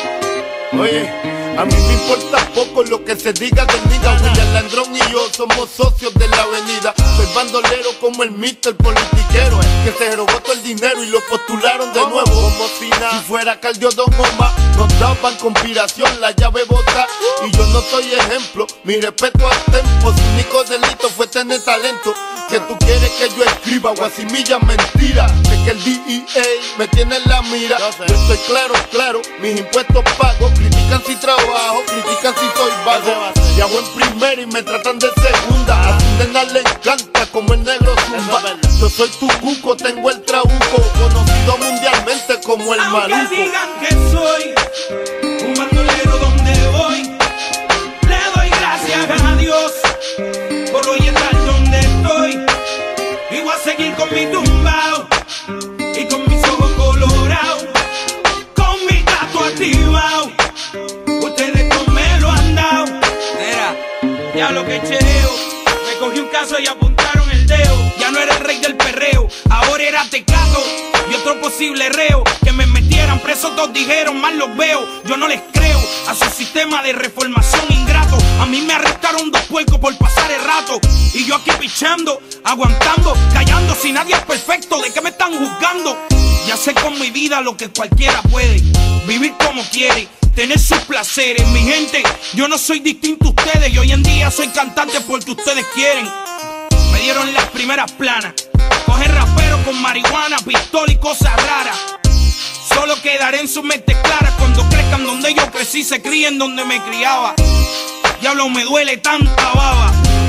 Speaker 17: Oye, a mí me importa poco lo que se diga del nigga. William Landrón y yo somos socios de la avenida. Soy bandolero como el Mr. Politiquero, que se robó todo el dinero y lo postularon de nuevo. Como si fuera Cardio Don Omar, nos daban conspiración, la llave bota. Y yo no soy ejemplo, mi respeto al tempo. Su único delito fue tener talento. Que tú quieres que yo escriba guasimilla mentira. De que el DEA me tiene en la mira. Yo estoy claro, claro, mis impuestos pago. Critican si trabajo, critican si soy vago. Viajo en primera y me tratan de segunda. A tu nena le encanta como el negro zumba. Yo soy tu cuco, tengo el trabuco, conocido mundialmente como el maluco.
Speaker 4: Aunque digan que soy un bandolero donde voy, le doy gracias a Dios por hoy estar donde estoy. Y voy a seguir con mi tumbao y con mis ojos colorados, con mi gato activado. Ustedes no me lo han dado. Mira, ya lo que chereo, me cogí un caso y apuntaron el dedo. Ya no era el rey del perreo, ahora era Tecato y otro posible reo. Que me metieran preso, todos dijeron, mal los veo. Yo no les creo a su sistema de reformación ingrato. A mí me arrestaron 2 puercos por pasar el rato. Y yo aquí pichando, aguantando, callando. Si nadie es perfecto, ¿de qué me están juzgando? Ya sé con mi vida lo que cualquiera puede. Vivir como quiere, tener sus placeres. Mi gente, yo no soy distinto a ustedes. Y hoy en día soy cantante porque ustedes quieren. Me dieron las primeras planas. Coger rapero con marihuana, pistola y cosas raras. Solo quedaré en sus mentes claras cuando crezcan donde yo crecí, se críen donde me criaba. Diablo, me duele tanta baba.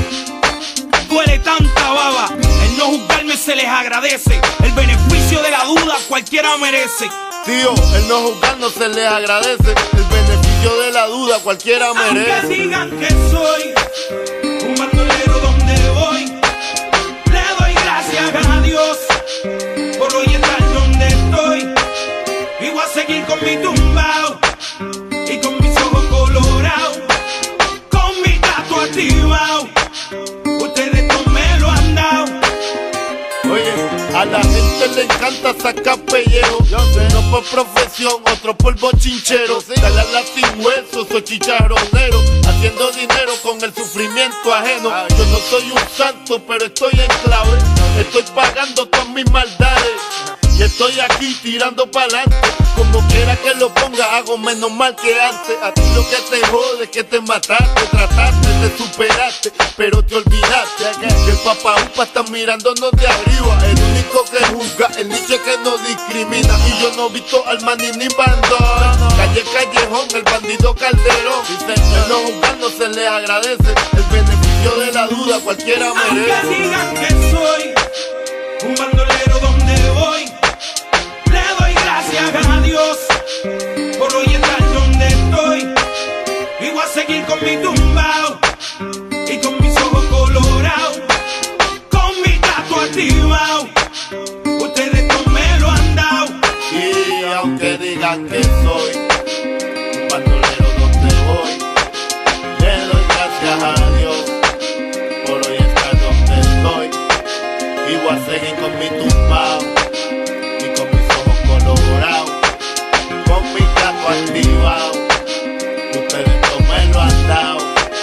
Speaker 4: Duele tanta baba. El no juzgarme se les agradece. El beneficio de la duda cualquiera merece.
Speaker 17: Tío, el no juzgar no se les agradece. El beneficio de la duda cualquiera merece.
Speaker 4: Aunque digan que soy un bandolero donde voy, le doy gracias a Dios por hoy estar donde estoy. Y voy a seguir con mi tumbao y con mis ojos colorados, con mi gato activado. Ustedes no me lo han dado.
Speaker 17: Oye, a la gente le encanta gusta sacar pellejo. Uno por profesión, otro por bochinchero. Dale a la sin hueso, soy chicharronero, haciendo dinero con el sufrimiento ajeno. Yo no soy un santo, pero estoy en clave. Estoy pagando todas mis maldades y estoy aquí tirando pa'lante. Como quiera que lo ponga, hago menos mal que antes. A ti lo que te jode es que te mataste, trataste, te superaste, pero te olvidaste que el papá upa está mirándonos de arriba. El único que juzga, el nicho que no discrimina. Y yo no he visto al maní ni bandón. Calle Callejón, el bandido Calderón. En los juzgados se les agradece el beneficio de la duda, cualquiera merece.
Speaker 4: Aunque digan que soy un bandolero donde voy, le doy gracias a Dios por hoy estar donde estoy. Y voy a seguir con mi tumbao y con mis ojos colorados, con mi gato activado. Ustedes no me lo han dado.
Speaker 17: Y aunque digan que soy un bandolero donde voy, le doy gracias a Dios por hoy estar donde estoy. Y voy a seguir con mi tumbao y con mis ojos colorados, con mi gato activado. Ustedes no me lo han dado.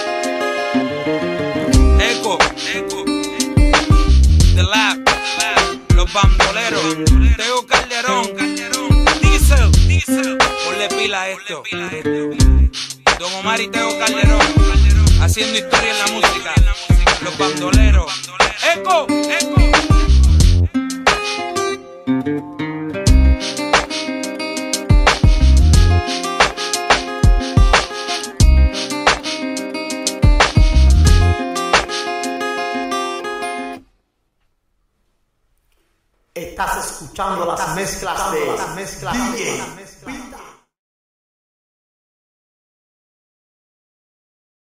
Speaker 19: Eco, The Lab, los bandoleros, Teo Calderón, Diesel, ponle pila a esto. Don Omar y Teo Calderón, haciendo historia en la música, los bandoleros. Eco.
Speaker 3: Estás escuchando las mezclas de DJ